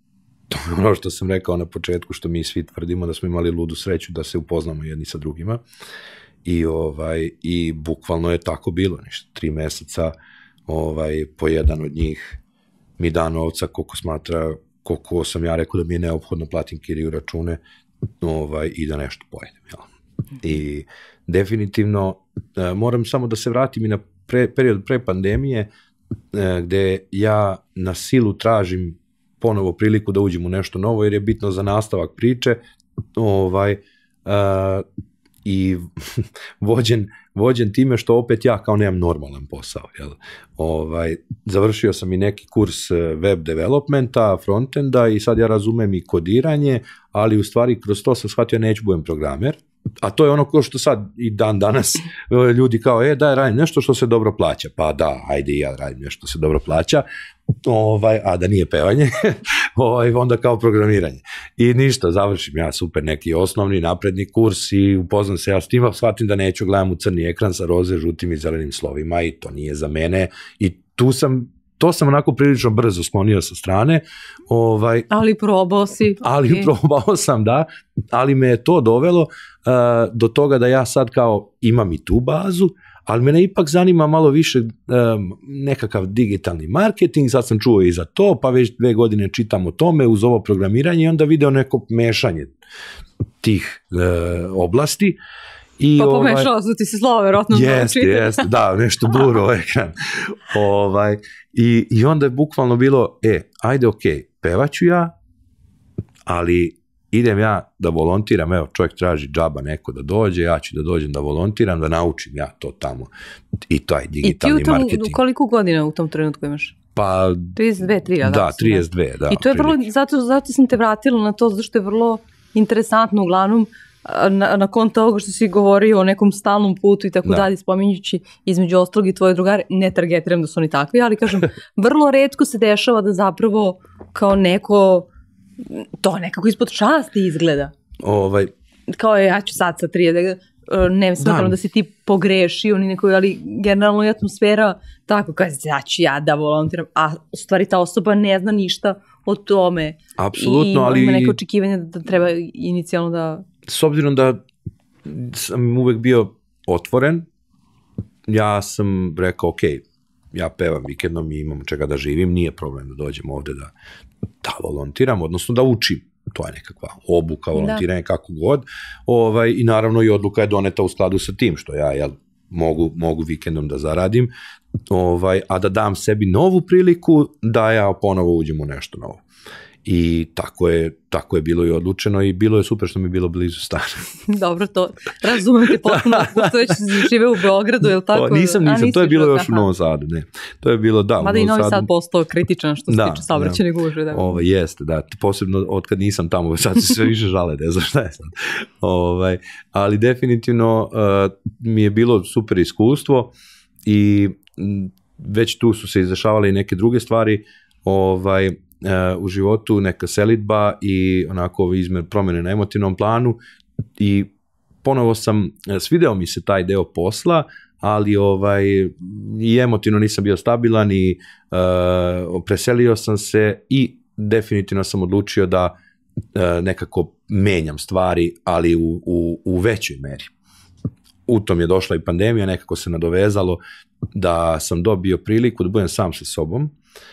to je ono što sam rekao na početku, što mi svi tvrdimo da smo imali ludu sreću da se upoznamo jedni sa drugima. I, ovaj, i bukvalno je tako bilo, ništa, tri meseca ovaj, po jedan od njih mi da novca koliko smatra, koliko sam ja rekao da mi je neophodno platim kiriju račune ovaj, i da nešto pojedem. Jel? I definitivno moram samo da se vratim i na pre, period pre pandemije gde ja na silu tražim ponovo priliku da uđem u nešto novo jer je bitno za nastavak priče ovaj, uh, i vođen, vođen time što opet ja kao nemam normalan posao. Jel? Ovaj, završio sam i neki kurs web developmenta, frontenda i sad ja razumem i kodiranje, ali u stvari kroz to sam shvatio neću budem programer, a to je ono ko što sad i dan danas ljudi kao, e daj radim nešto što se dobro plaća, pa da, ajde i ja radim nešto što se dobro plaća, ovaj, a da nije pevanje, ovaj, onda kao programiranje. I ništa, završim ja super neki osnovni napredni kurs i upoznam se ja s tim, shvatim da neću gledam u crni ekran sa roze, žutim i zelenim slovima i to nije za mene i tu sam to sam onako prilično brzo sklonio sa strane. Ovaj, ali probao si. Ali okay. probao sam, da, ali me je to dovelo uh, do toga da ja sad kao imam i tu bazu, ali mene ipak zanima malo više um, nekakav digitalni marketing, sad sam čuo i za to, pa već dve godine čitam o tome uz ovo programiranje i onda video neko mešanje tih uh, oblasti. I pa ovaj, pomešao su ti se slova, verovatno. Jeste, jeste, da, nešto bluro ekran. ovaj, i, I onda je bukvalno bilo, e, ajde, ok, pevaću ja, ali idem ja da volontiram, evo, čovjek traži džaba neko da dođe, ja ću da dođem da volontiram, da naučim ja to tamo. I to je digitalni marketing. I ti u tom, marketing. Koliko godina u tom trenutku imaš? Pa, trideset dve, tri, da? Da, trideset dve, da. I to je vrlo, zato, zato sam te vratila na to, zato što je vrlo interesantno, uglavnom, na, nakon toga što si govorio o nekom stalnom putu i tako da. dalje, spominjući između ostalog i tvoje drugare, ne targetiram da su oni takvi, ali kažem, vrlo retko se dešava da zapravo kao neko, to nekako ispod časti izgleda. Ovaj... Kao je, ja ću sad sa trideset, ne smatram da. da si ti pogrešio, ni neko, ali generalno je atmosfera tako, kaže, ja ću ja da volontiram, a u stvari ta osoba ne zna ništa o tome. Apsolutno, ali... I ima neke očekivanja da treba inicijalno da... S obzirom da sam uvek bio otvoren, ja sam rekao, ok, ja pevam vikendom i imam čega da živim, nije problem da dođem ovde da, da volontiram, odnosno da učim. To je nekakva obuka, volontiranje, da. kako god. Ovaj, I naravno i odluka je doneta u skladu sa tim, što ja jel, mogu, mogu vikendom da zaradim, ovaj, a da dam sebi novu priliku da ja ponovo uđem u nešto novo. I tako je, tako je bilo i odlučeno i bilo je super što mi je bilo blizu stana. Dobro, to razumem te potpuno, pošto već žive u Beogradu, je li tako? O, nisam, nisam, to je bilo još u Novom Sadu, ne. To je bilo, da, u Novom Sadu. Mada i Novi Sad postao kritičan što se da, tiče saobraćajne gužve. Da. Ovo, jeste, da, posebno od kad nisam tamo, sad se sve više žale, ne znam šta je sad. Ovaj, ali definitivno uh, mi je bilo super iskustvo i m, već tu su se izdešavale i neke druge stvari, ovaj, u životu, neka selidba i onako izmer promene na emotivnom planu i ponovo sam, svideo mi se taj deo posla, ali ovaj, i emotivno nisam bio stabilan i uh, preselio sam se i definitivno sam odlučio da uh, nekako menjam stvari, ali u, u, u većoj meri. U tom je došla i pandemija, nekako se nadovezalo da sam dobio priliku da budem sam sa sobom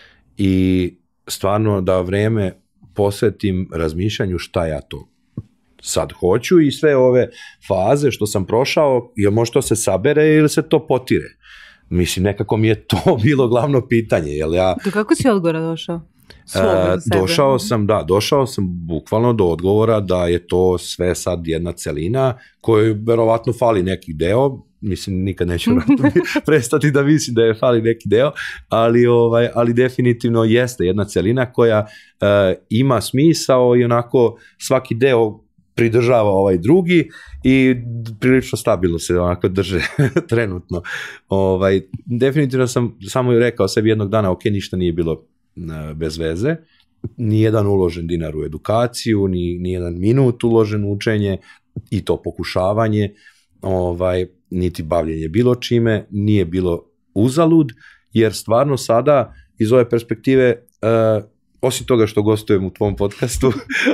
i stvarno da vreme posvetim razmišljanju šta ja to sad hoću i sve ove faze što sam prošao, jel može to se sabere ili se to potire? Mislim, nekako mi je to bilo glavno pitanje. Jel ja, do kako si odgovora došao? E, došao sam, da, došao sam bukvalno do odgovora da je to sve sad jedna celina kojoj verovatno fali neki deo, mislim nikad neću prestati da mislim da je fali neki deo, ali, ovaj, ali definitivno jeste jedna celina koja e, ima smisao i onako svaki deo pridržava ovaj drugi i prilično stabilno se onako drže trenutno. Ovaj, definitivno sam samo rekao sebi jednog dana, ok, ništa nije bilo bez veze, nijedan uložen dinar u edukaciju, ni, nijedan minut uložen u učenje i to pokušavanje, ovaj, niti bavljenje bilo čime, nije bilo uzalud, jer stvarno sada iz ove perspektive uh, osim toga što gostujem u tvom podcastu,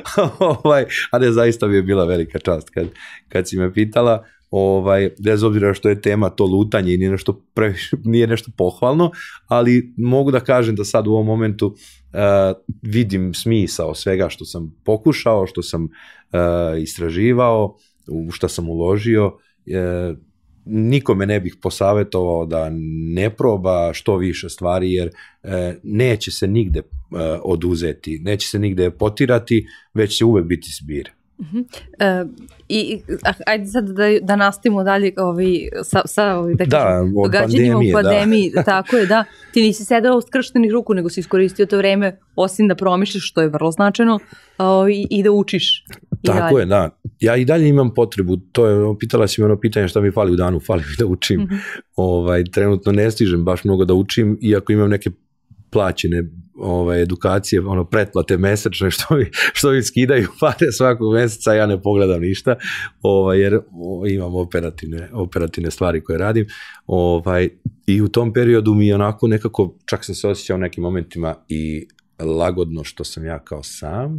ovaj, a ne, zaista mi je bila velika čast kad, kad si me pitala, ovaj, bez obzira što je tema to lutanje i nije nešto, previše, nije nešto pohvalno, ali mogu da kažem da sad u ovom momentu uh, vidim smisao svega što sam pokušao, što sam uh, istraživao, u što sam uložio. Uh, nikome ne bih posavetovao da ne proba što više stvari, jer uh, neće se nigde uh, oduzeti, neće se nigde potirati, već će uvek biti zbir. Uh-huh. Uh, i ajde sad da, da nastavimo dalje ovi, sa, sa ovi, da da, događanjima u pandemiji, da. Tako je, da, ti nisi sedao skrštenih ruku, nego si iskoristio to vreme, osim da promišljaš, što je vrlo značajno, uh, i, i da učiš. I tako dalje. je, da. Ja i dalje imam potrebu, to je, pitala si me ono pitanje šta mi fali u danu, fali mi da učim. Uh-huh. ovaj, trenutno ne stižem baš mnogo da učim, iako imam neke plaćene ovaj, edukacije, ono, pretplate mesečne, što mi, što mi skidaju pare svakog meseca, ja ne pogledam ništa, ovaj, jer ovaj, imam operativne, operativne stvari koje radim. Ovaj, I u tom periodu mi onako nekako, čak sam se osjećao u nekim momentima i lagodno što sam ja kao sam,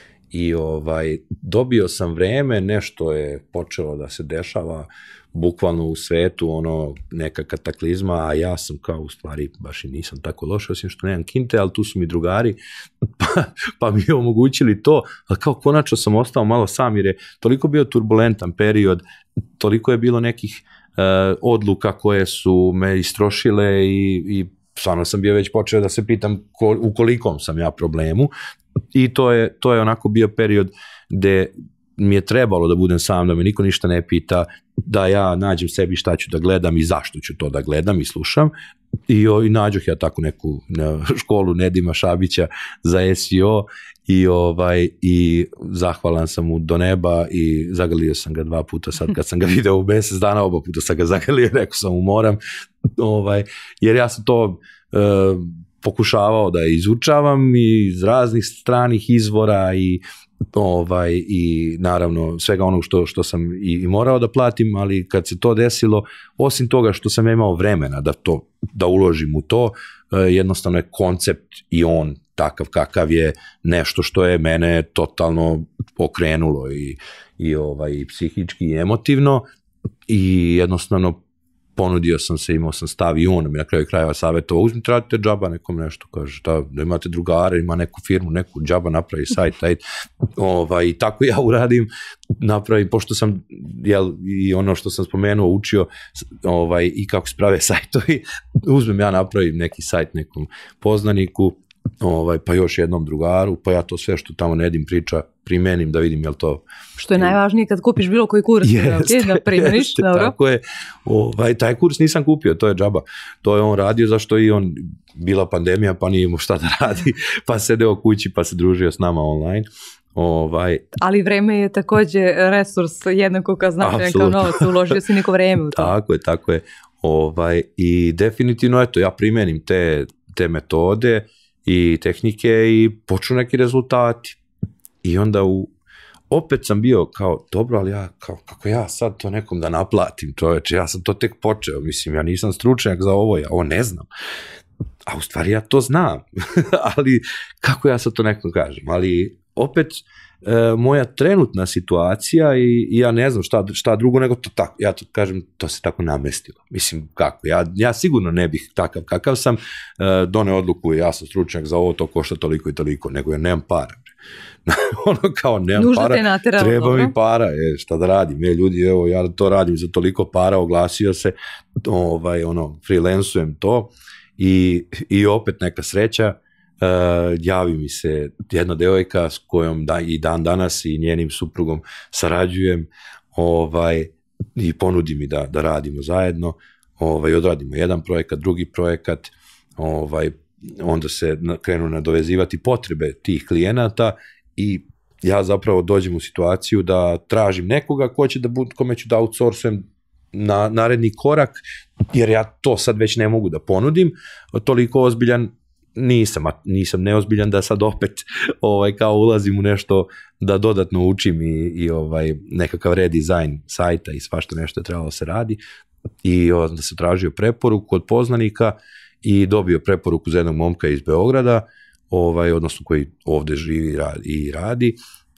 i ovaj, dobio sam vreme, nešto je počelo da se dešava bukvalno u svetu, ono, neka kataklizma, a ja sam kao u stvari baš i nisam tako loš, osim što nemam kinte, ali tu su mi drugari, pa, pa mi je omogućili to, ali kao konačno sam ostao malo sam, jer je toliko bio turbulentan period, toliko je bilo nekih uh, odluka koje su me istrošile i, i stvarno sam bio već počeo da se pitam ko, u kolikom sam ja problemu, i to je, to je onako bio period gde mi je trebalo da budem sam, da me niko ništa ne pita, da ja nađem sebi šta ću da gledam i zašto ću to da gledam i slušam. I, o, i nađoh ja tako neku ne, školu Nedima Šabića za S E O i, ovaj, i zahvalan sam mu do neba i zagrlio sam ga dva puta sad kad sam ga video u mesec dana, oba puta sam ga zagrlio, rekao sam mu moram, ovaj, jer ja sam to uh, pokušavao da izučavam iz raznih stranih izvora i ovaj i naravno svega onog što, što sam i, i morao da platim, ali kad se to desilo, osim toga što sam imao vremena da to da uložim u to, jednostavno je koncept i on takav kakav je nešto što je mene totalno okrenulo i, i, ovaj, i psihički i emotivno, i jednostavno ponudio sam se, imao sam stav i on mi na kraju krajeva savjetovao, uzmite, radite džaba nekom nešto, kaže, da, da imate drugare, ima neku firmu, neku džaba napravi sajt, sajt. Ovaj, i tako ja uradim, napravim, pošto sam, jel, i ono što sam spomenuo, učio ovaj, i kako se prave sajtovi, uzmem ja napravim neki sajt nekom poznaniku, ovaj, pa još jednom drugaru, pa ja to sve što tamo Nedim priča primenim da vidim jel to... Što je najvažnije kad kupiš bilo koji kurs, jeste, okay, da primeniš, jeste, dobro. Tako je, ovaj, taj kurs nisam kupio, to je džaba, to je on radio, zašto i on, bila pandemija, pa nije imao šta da radi, pa sedeo kući, pa se družio s nama online. Ovaj, ali vreme je takođe resurs jednako kao značajan kao novac, uložio si neko vreme u to. Tako je, tako je. Ovaj, i definitivno, eto, ja primenim te, te metode i tehnike i počnu neki rezultati. I onda u, opet sam bio kao, dobro, ali ja, kao, kako ja sad to nekom da naplatim, čoveče, ja sam to tek počeo, mislim, ja nisam stručnjak za ovo, ja ovo ne znam. A u stvari ja to znam, ali kako ja sad to nekom kažem, ali opet e, moja trenutna situacija i, i ja ne znam šta, šta drugo nego to tako, ja to kažem, to se tako namestilo. Mislim, kako, ja, ja sigurno ne bih takav kakav sam, e, doneo odluku, ja sam stručnjak za ovo, to košta toliko i toliko, nego ja nemam para. Ono kao, nemam Nužda para, nateralo, treba dobro. mi para, je, šta da radim, je, ljudi, evo, ja to radim za toliko para, oglasio se, ovaj, ono, freelancujem to i, i opet neka sreća, Uh, javi mi se jedna devojka s kojom da, i dan danas i njenim suprugom sarađujem, ovaj, i ponudi mi da, da radimo zajedno, ovaj, odradimo jedan projekat, drugi projekat, ovaj, onda se krenu nadovezivati potrebe tih klijenata i ja zapravo dođem u situaciju da tražim nekoga ko će da bud, kome ću da outsourcujem na naredni korak, jer ja to sad već ne mogu da ponudim, toliko ozbiljan nisam, a nisam neozbiljan da sad opet ovaj, kao ulazim u nešto da dodatno učim i, i ovaj, nekakav redizajn sajta i svašta nešto je trebalo se radi, i onda sam tražio preporuku od poznanika i dobio preporuku za jednog momka iz Beograda, ovaj, odnosno koji ovde živi i radi,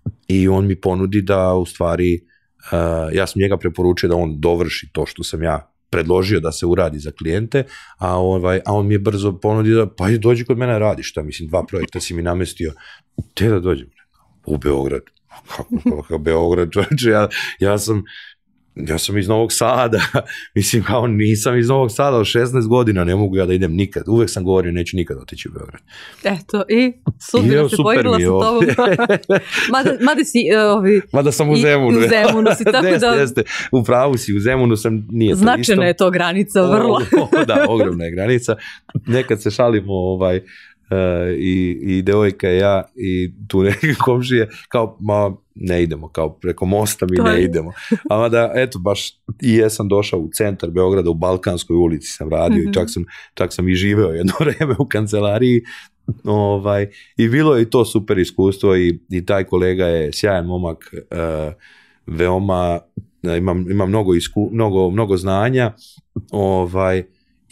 i on mi ponudi da u stvari, uh, ja sam njega preporučio da on dovrši to što sam ja predložio da se uradi za klijente, a, ovaj, a on mi je brzo ponudio da, pa dođi kod mene radi, šta, mislim, dva projekta si mi namestio, te da dođem, u Beograd, kako, kako Beograd, čovječe, ja, ja sam, ja sam iz Novog Sada, mislim, kao nisam iz Novog Sada od šesnaest godina, ne mogu ja da idem nikad, uvek sam govorio, neću nikad otići u Beograd. Eto, i sudbina se pojavila sa tobom. mada, mada si, uh, ovi... Mada sam u Zemunu. U Zemunu si, tako jeste, da... Jeste, u pravu si, u Zemunu sam, nije to isto. Značajna je to granica, vrlo. O, o, da, ogromna je granica. Nekad se šalimo, ovaj, Uh, i, i devojka i ja i tu neke komšije kao, ma ne idemo, kao preko mosta mi ne idemo, a da eto baš i jesam došao u centar Beograda, u Balkanskoj ulici sam radio, mm-hmm. i čak sam, čak sam i živeo jedno vreme u kancelariji, ovaj, i bilo je to super iskustvo, i, i taj kolega je sjajan momak, uh, veoma ima, ima mnogo, isku, mnogo, mnogo znanja, ovaj,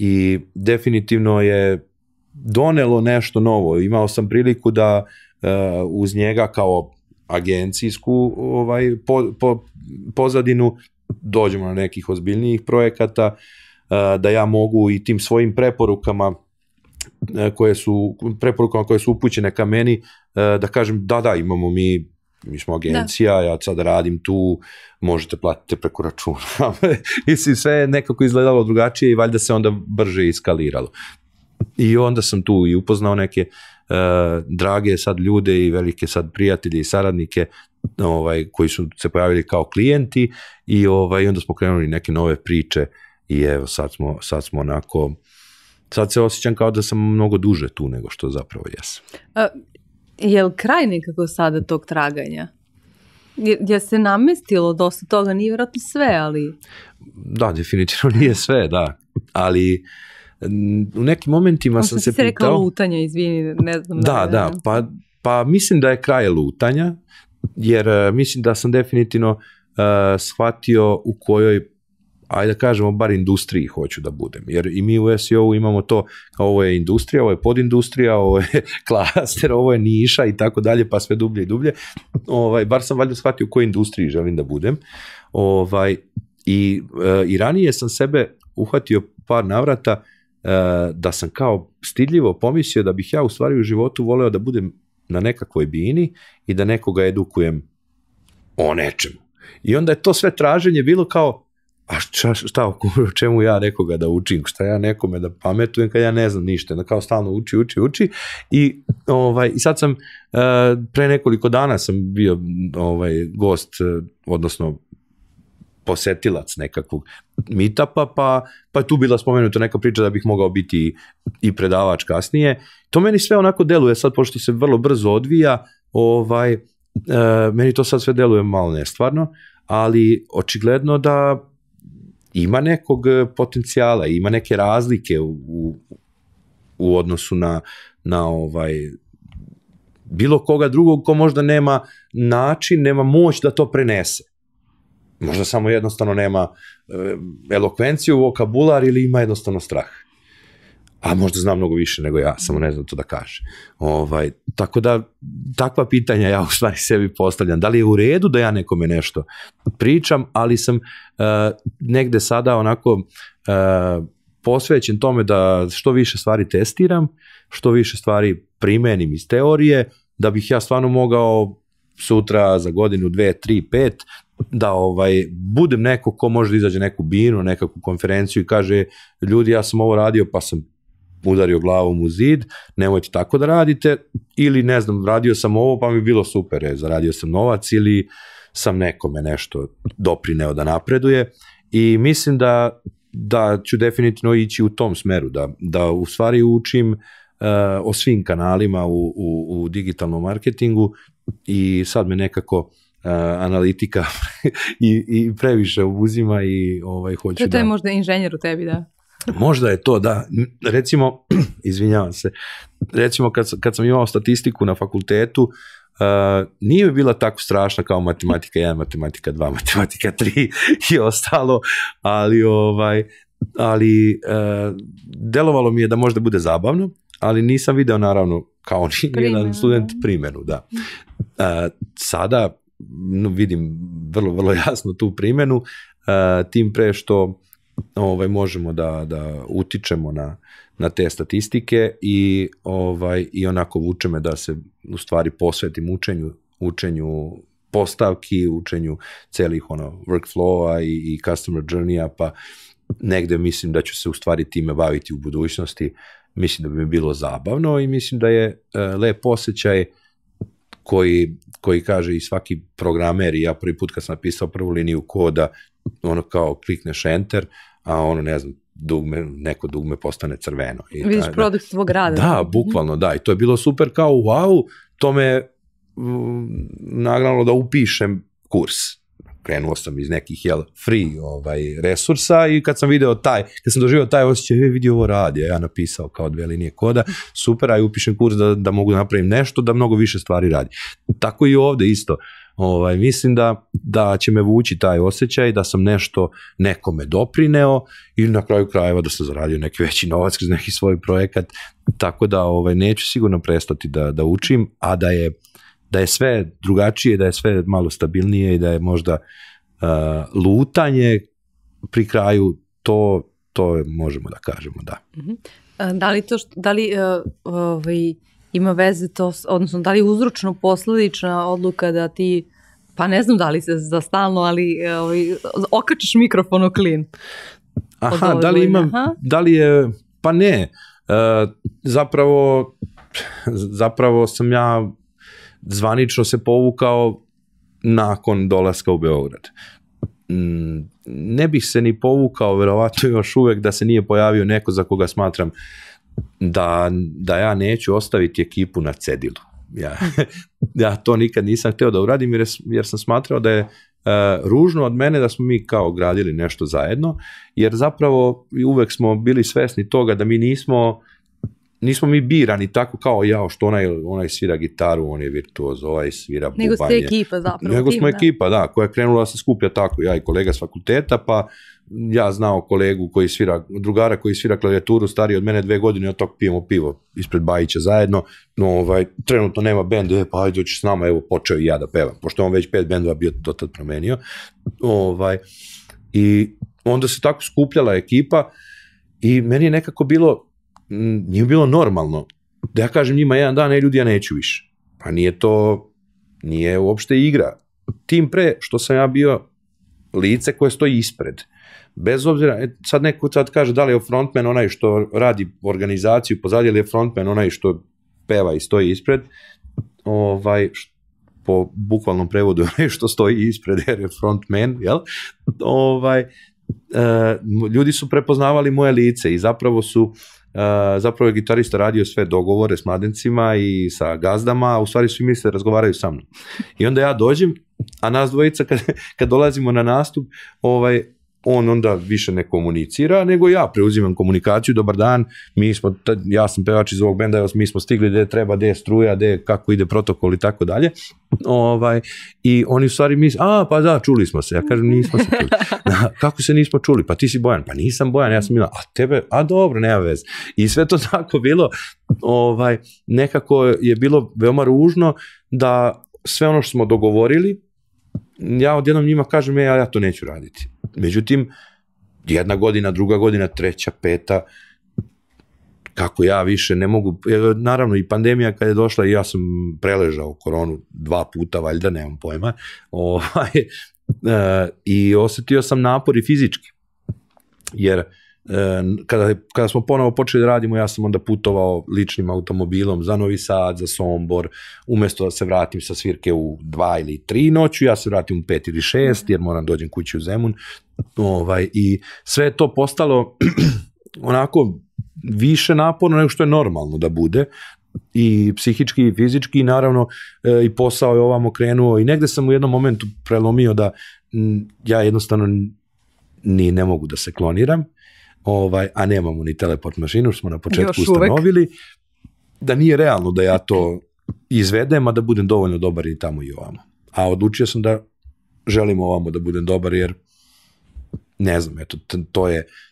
i definitivno je donelo nešto novo. Imao sam priliku da uh, uz njega kao agencijsku ovaj, po, po, pozadinu dođemo na nekih ozbiljnijih projekata, uh, da ja mogu i tim svojim preporukama uh, koje su preporukama koje su upućene ka meni, uh, da kažem da da imamo mi mi smo agencija, da. Ja sad radim tu, možete platiti preko računa. I sve je nekako izgledalo drugačije i valjda se onda brže iskaliralo. I onda sam tu i upoznao neke uh, drage sad ljude i velike sad prijatelje i saradnike, ovaj, koji su se pojavili kao klijenti, i ovaj, onda smo krenuli neke nove priče i evo sad smo, sad smo onako, sad se osjećam kao da sam mnogo duže tu nego što zapravo jesam. A, je li kraj nekako sada tog traganja? Je, je se namestilo dosta toga, nije vjerojatno sve, ali... Da, definitivno nije sve, da, ali... U nekim momentima sam se pitao... Sam si rekao lutanja, izvini, ne znam. Da, da, da, pa, pa mislim da je kraj lutanja, jer uh, mislim da sam definitivno uh, shvatio u kojoj, ajde da kažemo, bar industriji hoću da budem, jer i mi u S E O-u imamo to, kao ovo je industrija, ovo je podindustrija, ovo je klaster, ovo je niša i tako dalje, pa sve dublje i dublje, ovaj, bar sam valjda shvatio u kojoj industriji želim da budem, ovaj, i, uh, i ranije sam sebe uhvatio par navrata da sam kao stidljivo pomislio da bih ja u stvari u životu voleo da budem na nekakvoj bini i da nekoga edukujem o nečemu. I onda je to sve traženje bilo kao, a šta, šta o čemu ja nekoga da učim, šta ja nekome da pametujem kad ja ne znam ništa, da kao stalno uči, uči, uči. I, ovaj, i sad sam, pre nekoliko dana sam bio ovaj, gost, odnosno posetilac nekakvog meetupa, pa, pa je tu bila spomenuta neka priča da bih mogao biti i predavač kasnije. To meni sve onako deluje sad, pošto se vrlo brzo odvija, ovaj, e, meni to sad sve deluje malo nestvarno, ali očigledno da ima nekog potencijala, ima neke razlike u, u, u odnosu na, na ovaj, bilo koga drugog ko možda nema način, nema moć da to prenese. Možda samo jednostavno nema e, elokvenciju, vokabular, ili ima jednostavno strah. A možda znam mnogo više nego ja, samo ne znam to da kaže. Ovaj, tako da, takva pitanja ja u stvari sebi postavljam. Da li je u redu da ja nekome nešto pričam, ali sam e, negde sada onako e, posvećen tome da što više stvari testiram, što više stvari primenim iz teorije, da bih ja stvarno mogao sutra, za godinu, dve, tri, pet, da ovaj, budem neko ko može da izađe neku binu, nekakvu konferenciju i kaže, ljudi, ja sam ovo radio pa sam udario glavom u zid, nemojte tako da radite, ili ne znam, radio sam ovo pa mi je bilo super, je, zaradio sam novac, ili sam nekome nešto doprineo da napreduje, i mislim da, da ću definitivno ići u tom smeru, da, da u stvari učim uh, o svim kanalima u, u, u digitalnom marketingu, i sad me nekako uh, analitika i, i previše uzima i ovaj, hoću to, to da... To je možda inženjer u tebi, da? Možda je to, da. Recimo, izvinjavam se, recimo kad, kad sam imao statistiku na fakultetu, uh, nije mi bila tako strašna kao matematika jedan, matematika dva, matematika tri i ostalo, ali, ovaj, ali uh, delovalo mi je da možda bude zabavno, ali nisam video naravno kao nijedan student primjenu, da. Uh, sada no, vidim vrlo, vrlo jasno tu primjenu, uh, tim pre što ovaj, možemo da, da utičemo na, na te statistike i, ovaj, i onako vuče me da se u stvari posvetim učenju, učenju postavki, učenju celih ono, workflowa i, i customer journey-a, pa negde mislim da ću se u stvari time baviti u budućnosti. Mislim da bi mi bilo zabavno i mislim da je uh, lep osjećaj koji, koji kaže i svaki programer, i ja prvi put kad sam napisao prvu liniju koda, ono kao klikneš enter, a ono ne znam, dugme, neko dugme postane crveno. I vidiš da, produkt svog rada. Da, bukvalno, da. I to je bilo super kao, wow, to me um, nagnalo da upišem kurs. Krenuo sam iz nekih jel, free ovaj, resursa i kad sam video taj, kad sam doživio taj osjećaj, je vidio ovo radi, ja napisao kao dve linije koda, super, a i upišem kurs da, da mogu da napravim nešto, da mnogo više stvari radi. Tako i ovde isto. Ovaj, mislim da, da će me vući taj osjećaj, da sam nešto nekome doprineo i na kraju krajeva da sam zaradio neki veći novac kroz neki svoj projekat, tako da ovaj, neću sigurno prestati da, da učim, a da je da je sve drugačije, da je sve malo stabilnije i da je možda uh, lutanje pri kraju, to, to možemo da kažemo, da. Uh-huh. Da li to, što, da li uh, ovaj, ima veze to, odnosno da li je uzročno posledična odluka da ti, pa ne znam da li se za stalno, ali ovaj, okačiš mikrofon u klin? Aha, da li ima, Aha. da li je, pa ne, uh, zapravo, zapravo sam ja zvanično se povukao nakon dolaska u Beograd. Ne bih se ni povukao, verovatno još uvek, da se nije pojavio neko za koga smatram da, da ja neću ostaviti ekipu na cedilu. Ja, ja to nikad nisam hteo da uradim jer, jer sam smatrao da je uh, ružno od mene da smo mi kao gradili nešto zajedno, jer zapravo uvek smo bili svesni toga da mi nismo nismo mi birani tako kao ja, što onaj, onaj svira gitaru, on je virtuoz, ovaj svira bubanje. Nego ste ekipa zapravo. Nego tim, smo da. ekipa, da, koja je krenula da se skuplja tako, ja i kolega s fakulteta, pa ja znao kolegu koji svira, drugara koji svira klavijaturu, stariji od mene dve godine, od tog pijemo pivo ispred Bajića zajedno, no ovaj, trenutno nema bend, e, pa ajde doći s nama, evo, počeo i ja da pevam, pošto on već pet bendova bio do tad promenio. Ovaj, i onda se tako skupljala ekipa i meni je nekako bilo nije bilo normalno da ja kažem njima jedan dan, ej ljudi, ja neću više. Pa nije to, nije uopšte igra. Tim pre što sam ja bio lice koje stoji ispred. Bez obzira, sad neko sad kaže da li je frontman onaj što radi organizaciju pozadnje ili je frontman onaj što peva i stoji ispred, ovaj, po bukvalnom prevodu onaj što stoji ispred jer je frontman, jel? Ovaj, uh, ljudi su prepoznavali moje lice i zapravo su Uh, zapravo je gitarista radio sve dogovore s mladencima i sa gazdama, a u stvari svi misle razgovaraju sa mnom. I onda ja dođem, a nas dvojica kad, kad dolazimo na nastup, ovaj, on onda više ne komunicira, nego ja preuzimam komunikaciju, dobar dan, mi smo, ja sam pevač iz ovog benda, mi smo stigli gde treba, gde je struja, gde kako ide protokol i tako dalje. Ovaj, i oni u stvari misle, a pa da, čuli smo se, ja kažem nismo se čuli. Kako se nismo čuli? Pa ti si Bojan, pa nisam Bojan, ja sam Milan, a tebe, a dobro, nema veze. I sve to tako bilo, ovaj, nekako je bilo veoma ružno da sve ono što smo dogovorili, ja odjednom njima kažem, ja, ja to neću raditi. Međutim, jedna godina, druga godina, treća, peta, kako ja više ne mogu, naravno i pandemija kad je došla i ja sam preležao koronu dva puta, valjda, nemam pojma, ovaj, e, i osetio sam napor i fizički, jer e, kada, kada smo ponovo počeli da radimo, ja sam onda putovao ličnim automobilom za Novi Sad, za Sombor, umesto da se vratim sa svirke u dva ili tri noću, ja se vratim u pet ili šest, jer moram dođem kući u Zemun, ovaj, i sve je to postalo onako više naporno nego što je normalno da bude, i psihički i fizički, i naravno e, i posao je ovamo krenuo i negde sam u jednom momentu prelomio da m, ja jednostavno ni ne mogu da se kloniram, ovaj, a nemamo ni teleport mašinu, što smo na početku ustanovili, da nije realno da ja to izvedem, a da budem dovoljno dobar i tamo i ovamo. A odlučio sam da želim ovamo da budem dobar, jer ne znam, eto, to je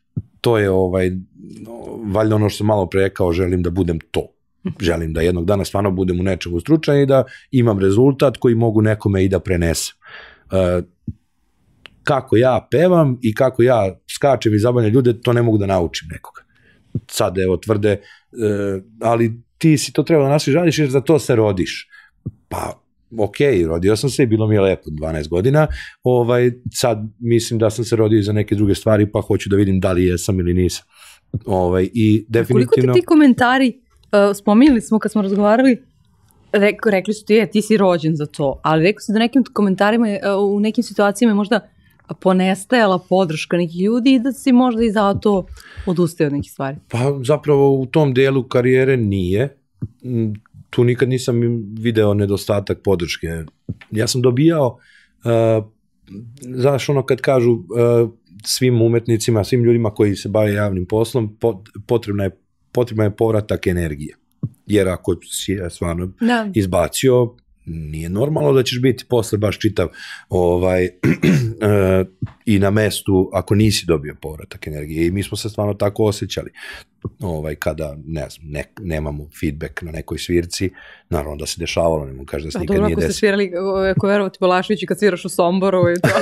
to je ovaj, valjda ono što sam malo pre rekao, želim da budem to. Želim da jednog dana stvarno budem u nečemu stručan i da imam rezultat koji mogu nekome i da prenesem. Uh, kako ja pevam i kako ja skačem i zabavljam ljude, to ne mogu da naučim nekoga. Sad evo tvrde, uh, ali ti si to treba da nastaviš radiš jer za to se rodiš. Pa ok, rodio sam se i bilo mi je lepo dvanaest godina, ovaj, sad mislim da sam se rodio za neke druge stvari pa hoću da vidim da li jesam ili nisam. Ovaj, i definitivno... Koliko ti ti komentari, uh, spominjali smo kad smo razgovarali, Rekli, rekli su ti, je, ti si rođen za to, ali rekli su da nekim komentarima, u nekim situacijama je možda ponestajala podrška nekih ljudi i da si možda i zato odustao od nekih stvari. Pa zapravo u tom delu karijere nije. Tu nikad nisam video nedostatak podrške. Ja sam dobijao, uh, znaš ono kad kažu uh, svim umetnicima, svim ljudima koji se bave javnim poslom, potrebna je, potrebna je povratak energije. Jer ako si je stvarno da. izbacio, nije normalno da ćeš biti posle baš čitav ovaj, e, i na mestu ako nisi dobio povratak energije. I mi smo se stvarno tako osjećali. Ovaj, kada, ne znam, ne, nemamo feedback na nekoj svirci, naravno da se dešavalo, ne mogu kaži da se nikad nije desilo. Dobro, ako ste svirali, ako verovati Balašević i kad sviraš u Somboru i to.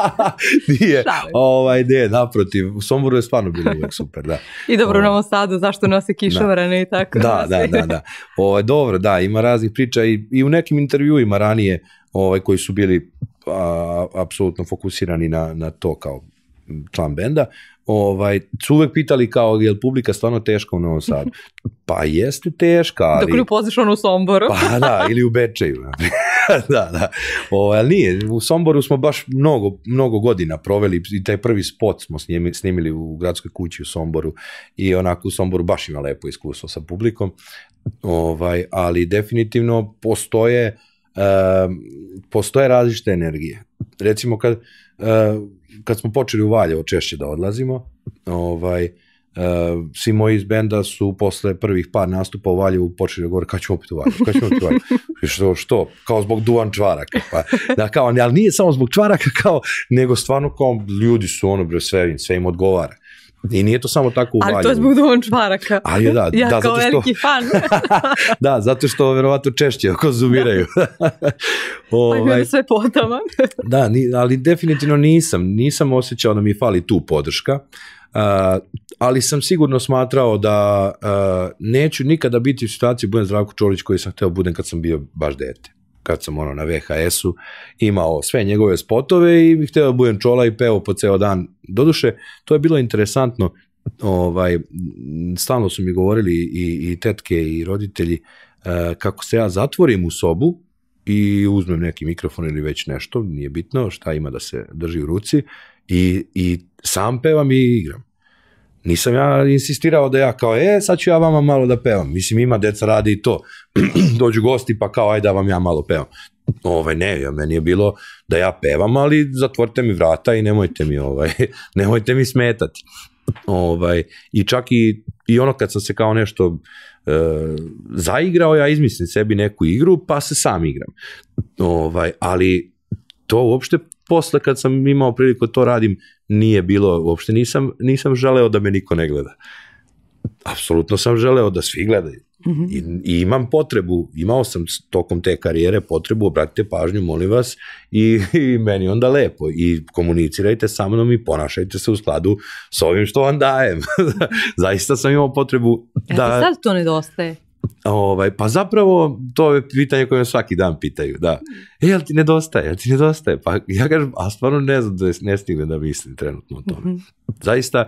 Nije, ovaj, ne, naprotiv, u Somboru je stvarno bilo uvek super, da. I dobro, u Novom Sadu, zašto nose kišovrane i tako. Da, da, da, da. Ovaj, dobro, da, ima raznih priča i, i u nekim intervjuima ranije, ovaj, koji su bili a, apsolutno fokusirani na, na to kao član benda, ovaj, su uvek pitali kao, je li publika stvarno teška u Novom Sadu? Pa jeste teška, ali... Dok ne upoznaš ono u Somboru. Pa da, ili u Bečeju. da, da. O, ali nije, u Somboru smo baš mnogo, mnogo godina proveli i taj prvi spot smo snimili, snimili u gradskoj kući u Somboru i onako u Somboru baš ima lepo iskustvo sa publikom, ovaj, ali definitivno postoje, uh, postoje različite energije. Recimo kad... Uh, kad smo počeli u Valjevo češće da odlazimo, ovaj, uh, svi moji iz benda su posle prvih par nastupa u Valjevu počeli da govore kad ćemo opet u Valjevu, kad ćemo opet u Valjevu. Što, što? Kao zbog duvan čvaraka. Pa, da, kao, ali nije samo zbog čvaraka, kao, nego stvarno kao ljudi su ono, bre, sve, sve im odgovara. I nije to samo tako u Valjevu. Ali to je zbog duvan čvaraka. Ali da, ja da, kao veliki što, fan. da, zato što verovatno češće konzumiraju. ovaj, pa sve potama. da, ni, ali definitivno nisam. Nisam osjećao da mi fali tu podrška. Uh, ali sam sigurno smatrao da uh, neću nikada biti u situaciji budem Zdravko Čolić koji sam hteo budem kad sam bio baš dete. Kad sam ono na ve ha esu imao sve njegove spotove i hteo da budem Čola i peo po ceo dan. Doduše, to je bilo interesantno, ovaj, stalno su mi govorili i, i tetke i roditelji uh, kako se ja zatvorim u sobu i uzmem neki mikrofon ili već nešto, nije bitno šta ima da se drži u ruci i, i sam pevam i igram. Nisam ja insistirao da ja kao, e, sad ću ja vama malo da pevam. Mislim, ima deca radi i to. Dođu gosti pa kao, ajde da vam ja malo pevam. Ovaj, ne, ja, meni je bilo da ja pevam, ali zatvorite mi vrata i nemojte mi, ovaj, nemojte mi smetati. Ovaj, i čak i, i ono kad sam se kao nešto e, zaigrao, ja izmislim sebi neku igru, pa se sam igram. Ovaj, ali to uopšte posle kad sam imao priliku to radim, nije bilo, uopšte nisam, nisam želeo da me niko ne gleda. Apsolutno sam želeo da svi gledaju. Mm-hmm. I, I imam potrebu, imao sam tokom te karijere potrebu, obratite pažnju, molim vas, i, i meni onda lepo. I komunicirajte sa mnom i ponašajte se u skladu s ovim što vam dajem. Zaista sam imao potrebu da... Ja ti sad to nedostaje? Ovaj, pa zapravo to je pitanje koje me svaki dan pitaju, da. E, jel ti nedostaje, jel ti nedostaje? Pa ja kažem, a stvarno ne znam da ne stigne da mislim trenutno o tome. Mm-hmm. Zaista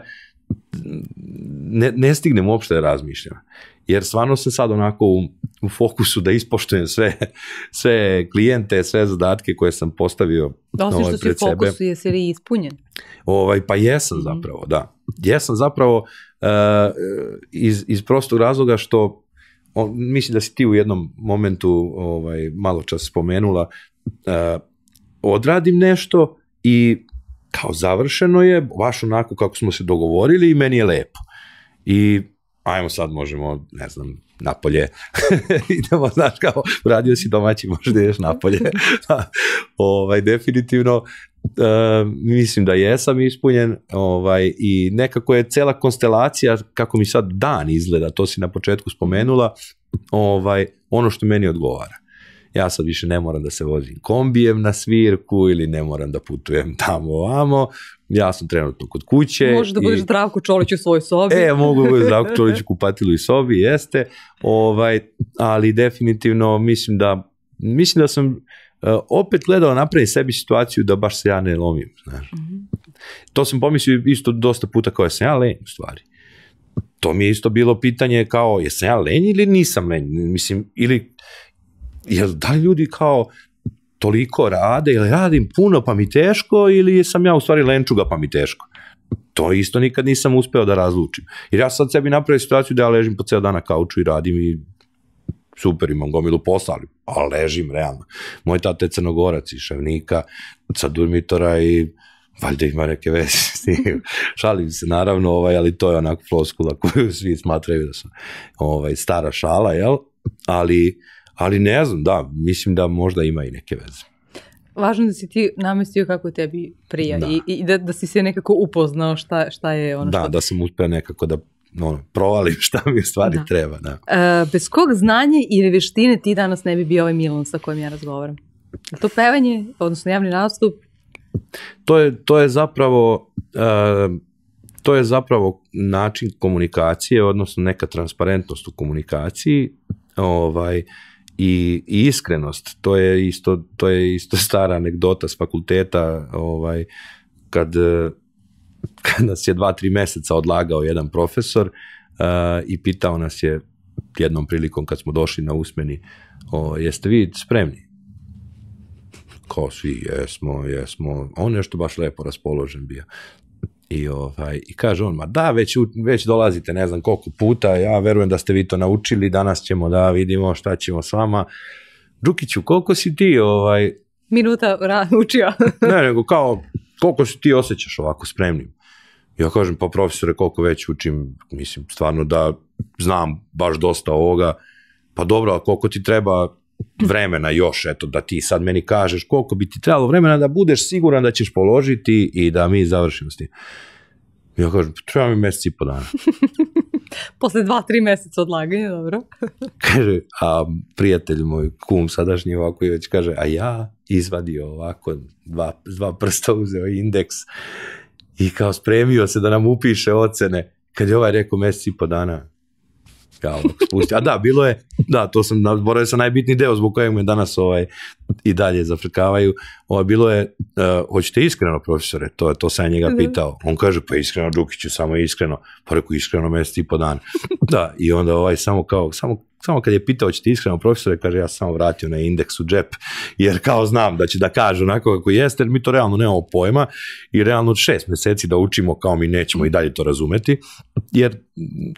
ne, ne stignem uopšte da razmišljam. Jer stvarno sam sad onako u, u fokusu da ispoštujem sve, sve klijente, sve zadatke koje sam postavio ovaj, pred sebe. Osim što si u fokusu, jesi li ispunjen? Ovaj, pa jesam mm-hmm. zapravo, da. Jesam zapravo uh, iz, iz prostog razloga što O, mislim da si ti u jednom momentu ovaj, malo čas spomenula, uh, odradim nešto i kao završeno je, baš onako kako smo se dogovorili i meni je lepo. I ajmo sad možemo, ne znam, napolje, idemo, znaš, kao, radio si domaći, možda ideš napolje. ovaj, definitivno, uh, mislim da jesam ispunjen, ovaj, i nekako je cela konstelacija, kako mi sad dan izgleda, to si na početku spomenula, ovaj, ono što meni odgovara. Ja sad više ne moram da se vozim kombijem na svirku ili ne moram da putujem tamo ovamo, ja sam trenutno kod kuće. Možeš da budeš i... Zdravko Čolić u svojoj sobi. E, mogu da budeš Zdravko Čolić u kupatilu i sobi, jeste, ovaj, ali definitivno mislim da, mislim da sam uh, opet gledao napraviti sebi situaciju da baš se ja ne lomim, znaš. Mm-hmm. To sam pomislio isto dosta puta kao jesam ja lenj u stvari. To mi je isto bilo pitanje kao jesam ja lenj ili nisam lenj, mislim, ili jel da li ljudi kao toliko rade ili radim puno pa mi teško ili sam ja u stvari lenčuga pa mi teško. To isto nikad nisam uspeo da razlučim. Jer ja sad sebi napravim situaciju da ja ležim po ceo dan na kauču i radim i super, imam gomilu posla, ali, ali ležim realno. Moj tata je Crnogorac i Ševnika, sa Durmitora i valjda ima neke veze s tim. Šalim se naravno, ovaj, ali to je onako floskula koju svi smatraju da su ovaj, stara šala, jel? Ali Ali ne znam, da, mislim da možda ima i neke veze. Važno da si ti namestio kako tebi prija da. i, i da, da si se nekako upoznao šta, šta je ono da, što... Da, da sam uspeo nekako da ono, provalim šta mi u stvari da. treba. Da. E, bez kog znanja ili veštine ti danas ne bi bio ovaj Milan sa kojim ja razgovaram? Je to pevanje, odnosno javni nastup? To je, to je zapravo... Uh, to je zapravo način komunikacije, odnosno neka transparentnost u komunikaciji, ovaj... I, i iskrenost, to je isto, to je isto stara anegdota s fakulteta, ovaj, kad, kad nas je dva, tri meseca odlagao jedan profesor uh, i pitao nas je jednom prilikom kad smo došli na usmeni, o, jeste vi spremni? Kao svi, jesmo, jesmo, on nešto baš lepo raspoložen bio. I, ovaj, i kaže on, ma da, već, već dolazite ne znam koliko puta, ja verujem da ste vi to naučili, danas ćemo da vidimo šta ćemo s vama. Đukiću, koliko si ti ovaj... Minuta ra- učio. ne, nego kao, koliko si ti osjećaš ovako spremnim? Ja kažem, pa profesore, koliko već učim, mislim, stvarno da znam baš dosta ovoga, pa dobro, a koliko ti treba vremena još, eto, da ti sad meni kažeš koliko bi ti trebalo vremena da budeš siguran da ćeš položiti i da mi završimo s tim. Ja kažem, treba mi mesec i po dana. Posle dva, tri meseca odlaganja, dobro. Kaže, a prijatelj moj, kum sadašnji ovako i već kaže, a ja izvadio ovako, dva, dva prsta uzeo indeks i kao spremio se da nam upiše ocene. Kad je ovaj rekao mesec i po dana, kao spusti. A da, bilo je, da, to sam, zaboravio sam najbitniji deo zbog kojeg me danas ovaj, i dalje zafrkavaju. Ovo, bilo je, uh, hoćete iskreno, profesore? To, to sam njega pitao. On kaže, pa iskreno, Đukiću, samo iskreno. Pa rekao, iskreno, mesec i po dan. Da, i onda ovaj, samo kao, samo, samo kad je pitao, hoćete iskreno, profesore, kaže, ja sam samo vratio na indeks u džep, jer kao znam da će da kaže onako kako jeste, jer mi to realno nemamo pojma i realno šest meseci da učimo kao mi nećemo i dalje to razumeti, jer e,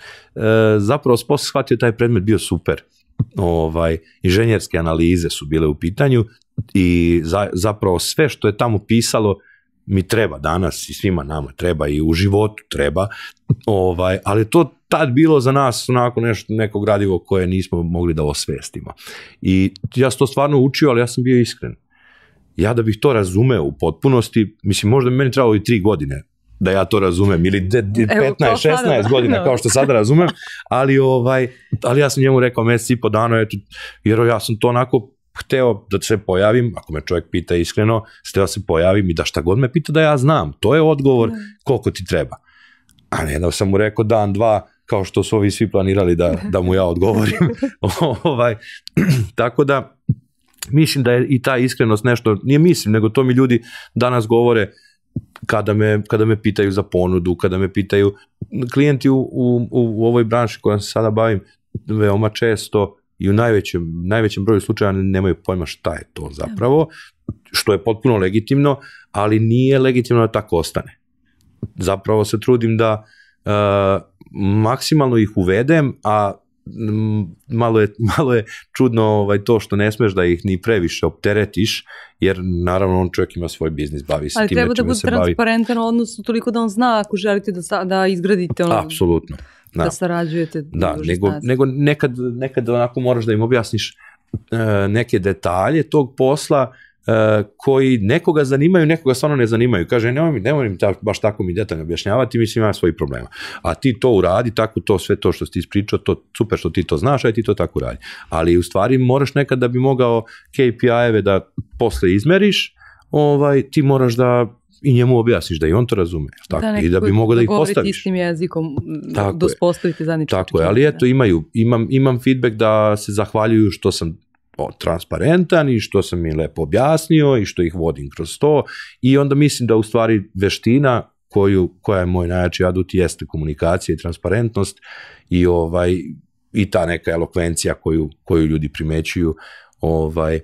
zapravo posle shvatio taj predmet bio super. Ovaj, inženjerske analize su bile u pitanju i za, zapravo sve što je tamo pisalo mi treba danas i svima nama treba i u životu treba, ovaj, ali to tad bilo za nas onako nešto, neko gradivo koje nismo mogli da osvestimo. I ja sam to stvarno učio, ali ja sam bio iskren. Ja da bih to razumeo u potpunosti, mislim možda bi meni trebalo i tri godine da ja to razumem, ili petnaest šesnaest godina, kao što sada razumem, ali, ovaj, ali ja sam njemu rekao mesec i po dana, eto, jer ja sam to onako hteo da se pojavim, ako me čovjek pita iskreno, hteo da se pojavim i da šta god me pita da ja znam, to je odgovor koliko ti treba. A ne da sam mu rekao dan, dva, kao što su ovi svi planirali da, da mu ja odgovorim. ovaj, tako da, mislim da je i ta iskrenost nešto, nije mislim, nego to mi ljudi danas govore kada me, kada me pitaju za ponudu, kada me pitaju, klijenti u, u, u ovoj branši kojom se sada bavim, veoma često i u najvećem, najvećem broju slučaja nemaju pojma šta je to zapravo, što je potpuno legitimno, ali nije legitimno da tako ostane. Zapravo se trudim da uh, maksimalno ih uvedem, a m, malo je, malo je čudno ovaj, to što ne smeš da ih ni previše opteretiš, jer naravno on čovjek ima svoj biznis, bavi se ali time čime se bavi. Ali treba da bude transparentan odnos toliko da on zna ako želite da, da izgradite ono. Apsolutno. da, da sarađujete. Da, nego, nego nekad, nekad onako moraš da im objasniš uh, neke detalje tog posla uh, koji nekoga zanimaju, nekoga stvarno ne zanimaju. Kaže, nemoj mi, nemoj mi ta, baš tako mi detaljno objašnjavati, mislim ima svojih problema. A ti to uradi, tako to, sve to što si ti ispričao, to super što ti to znaš, a ti to tako uradi. Ali u stvari moraš nekad da bi mogao K P I-eve da posle izmeriš, ovaj, ti moraš da i njemu objasniš da i on to razume. Tako, da, i da bi mogao da ih postaviš. Da govoriti istim jezikom, da uspostavite zajednički. Tako je, ali eto imaju, imam, imam feedback da se zahvaljuju što sam o, transparentan i što sam im lepo objasnio i što ih vodim kroz to i onda mislim da u stvari veština koju, koja je moj najjači adut jeste komunikacija i transparentnost i, ovaj, i ta neka elokvencija koju, koju ljudi primećuju. Ovaj,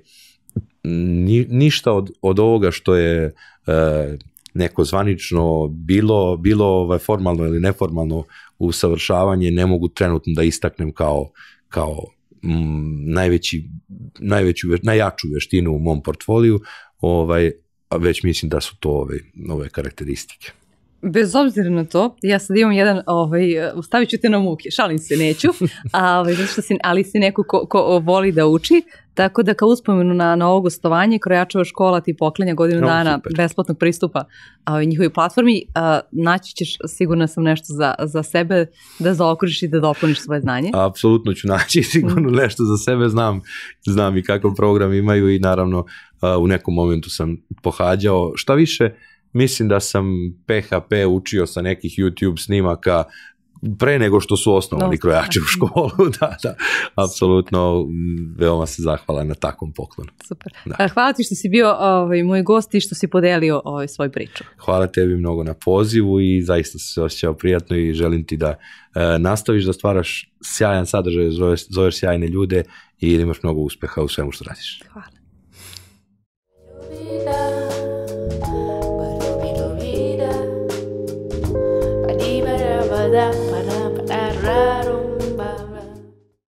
ni, ništa od, od ovoga što je e, neko zvanično bilo, bilo ovaj, formalno ili neformalno usavršavanje ne mogu trenutno da istaknem kao, kao m, najveći, najveću, najjaču veštinu u mom portfoliju, ovaj, a već mislim da su to ove, ove karakteristike. Bez obzira na to, ja sad imam jedan, ovaj, stavit ću te na muke, šalim se, neću, a, ovaj, zato što si, ali si neko ko, ko voli da uči, tako da kao uspomenu na, na ovo gostovanje, Krojačeva škola ti poklanja godinu no, dana super. Besplatnog pristupa a, njihovoj platformi, a, naći ćeš, sigurno sam nešto za, za sebe da zaokružiš i da dopuniš svoje znanje. Apsolutno ću naći sigurno nešto za sebe, znam, znam i kakav program imaju i naravno a, u nekom momentu sam pohađao, šta više, mislim da sam P H P učio sa nekih YouTube snimaka pre nego što su osnovali no, Krojačevu školu. Da, da, apsolutno veoma se zahvala na takvom poklonu. Super. Da. Hvala ti što si bio ovaj, moj gost i što si podelio ovaj, svoj priču. Hvala tebi mnogo na pozivu i zaista se osjećao prijatno i želim ti da e, nastaviš da stvaraš sjajan sadržaj, zoveš, zoveš sjajne ljude i da imaš mnogo uspeha u svemu što radiš. Hvala. Da, ba, da, ba, da, raro.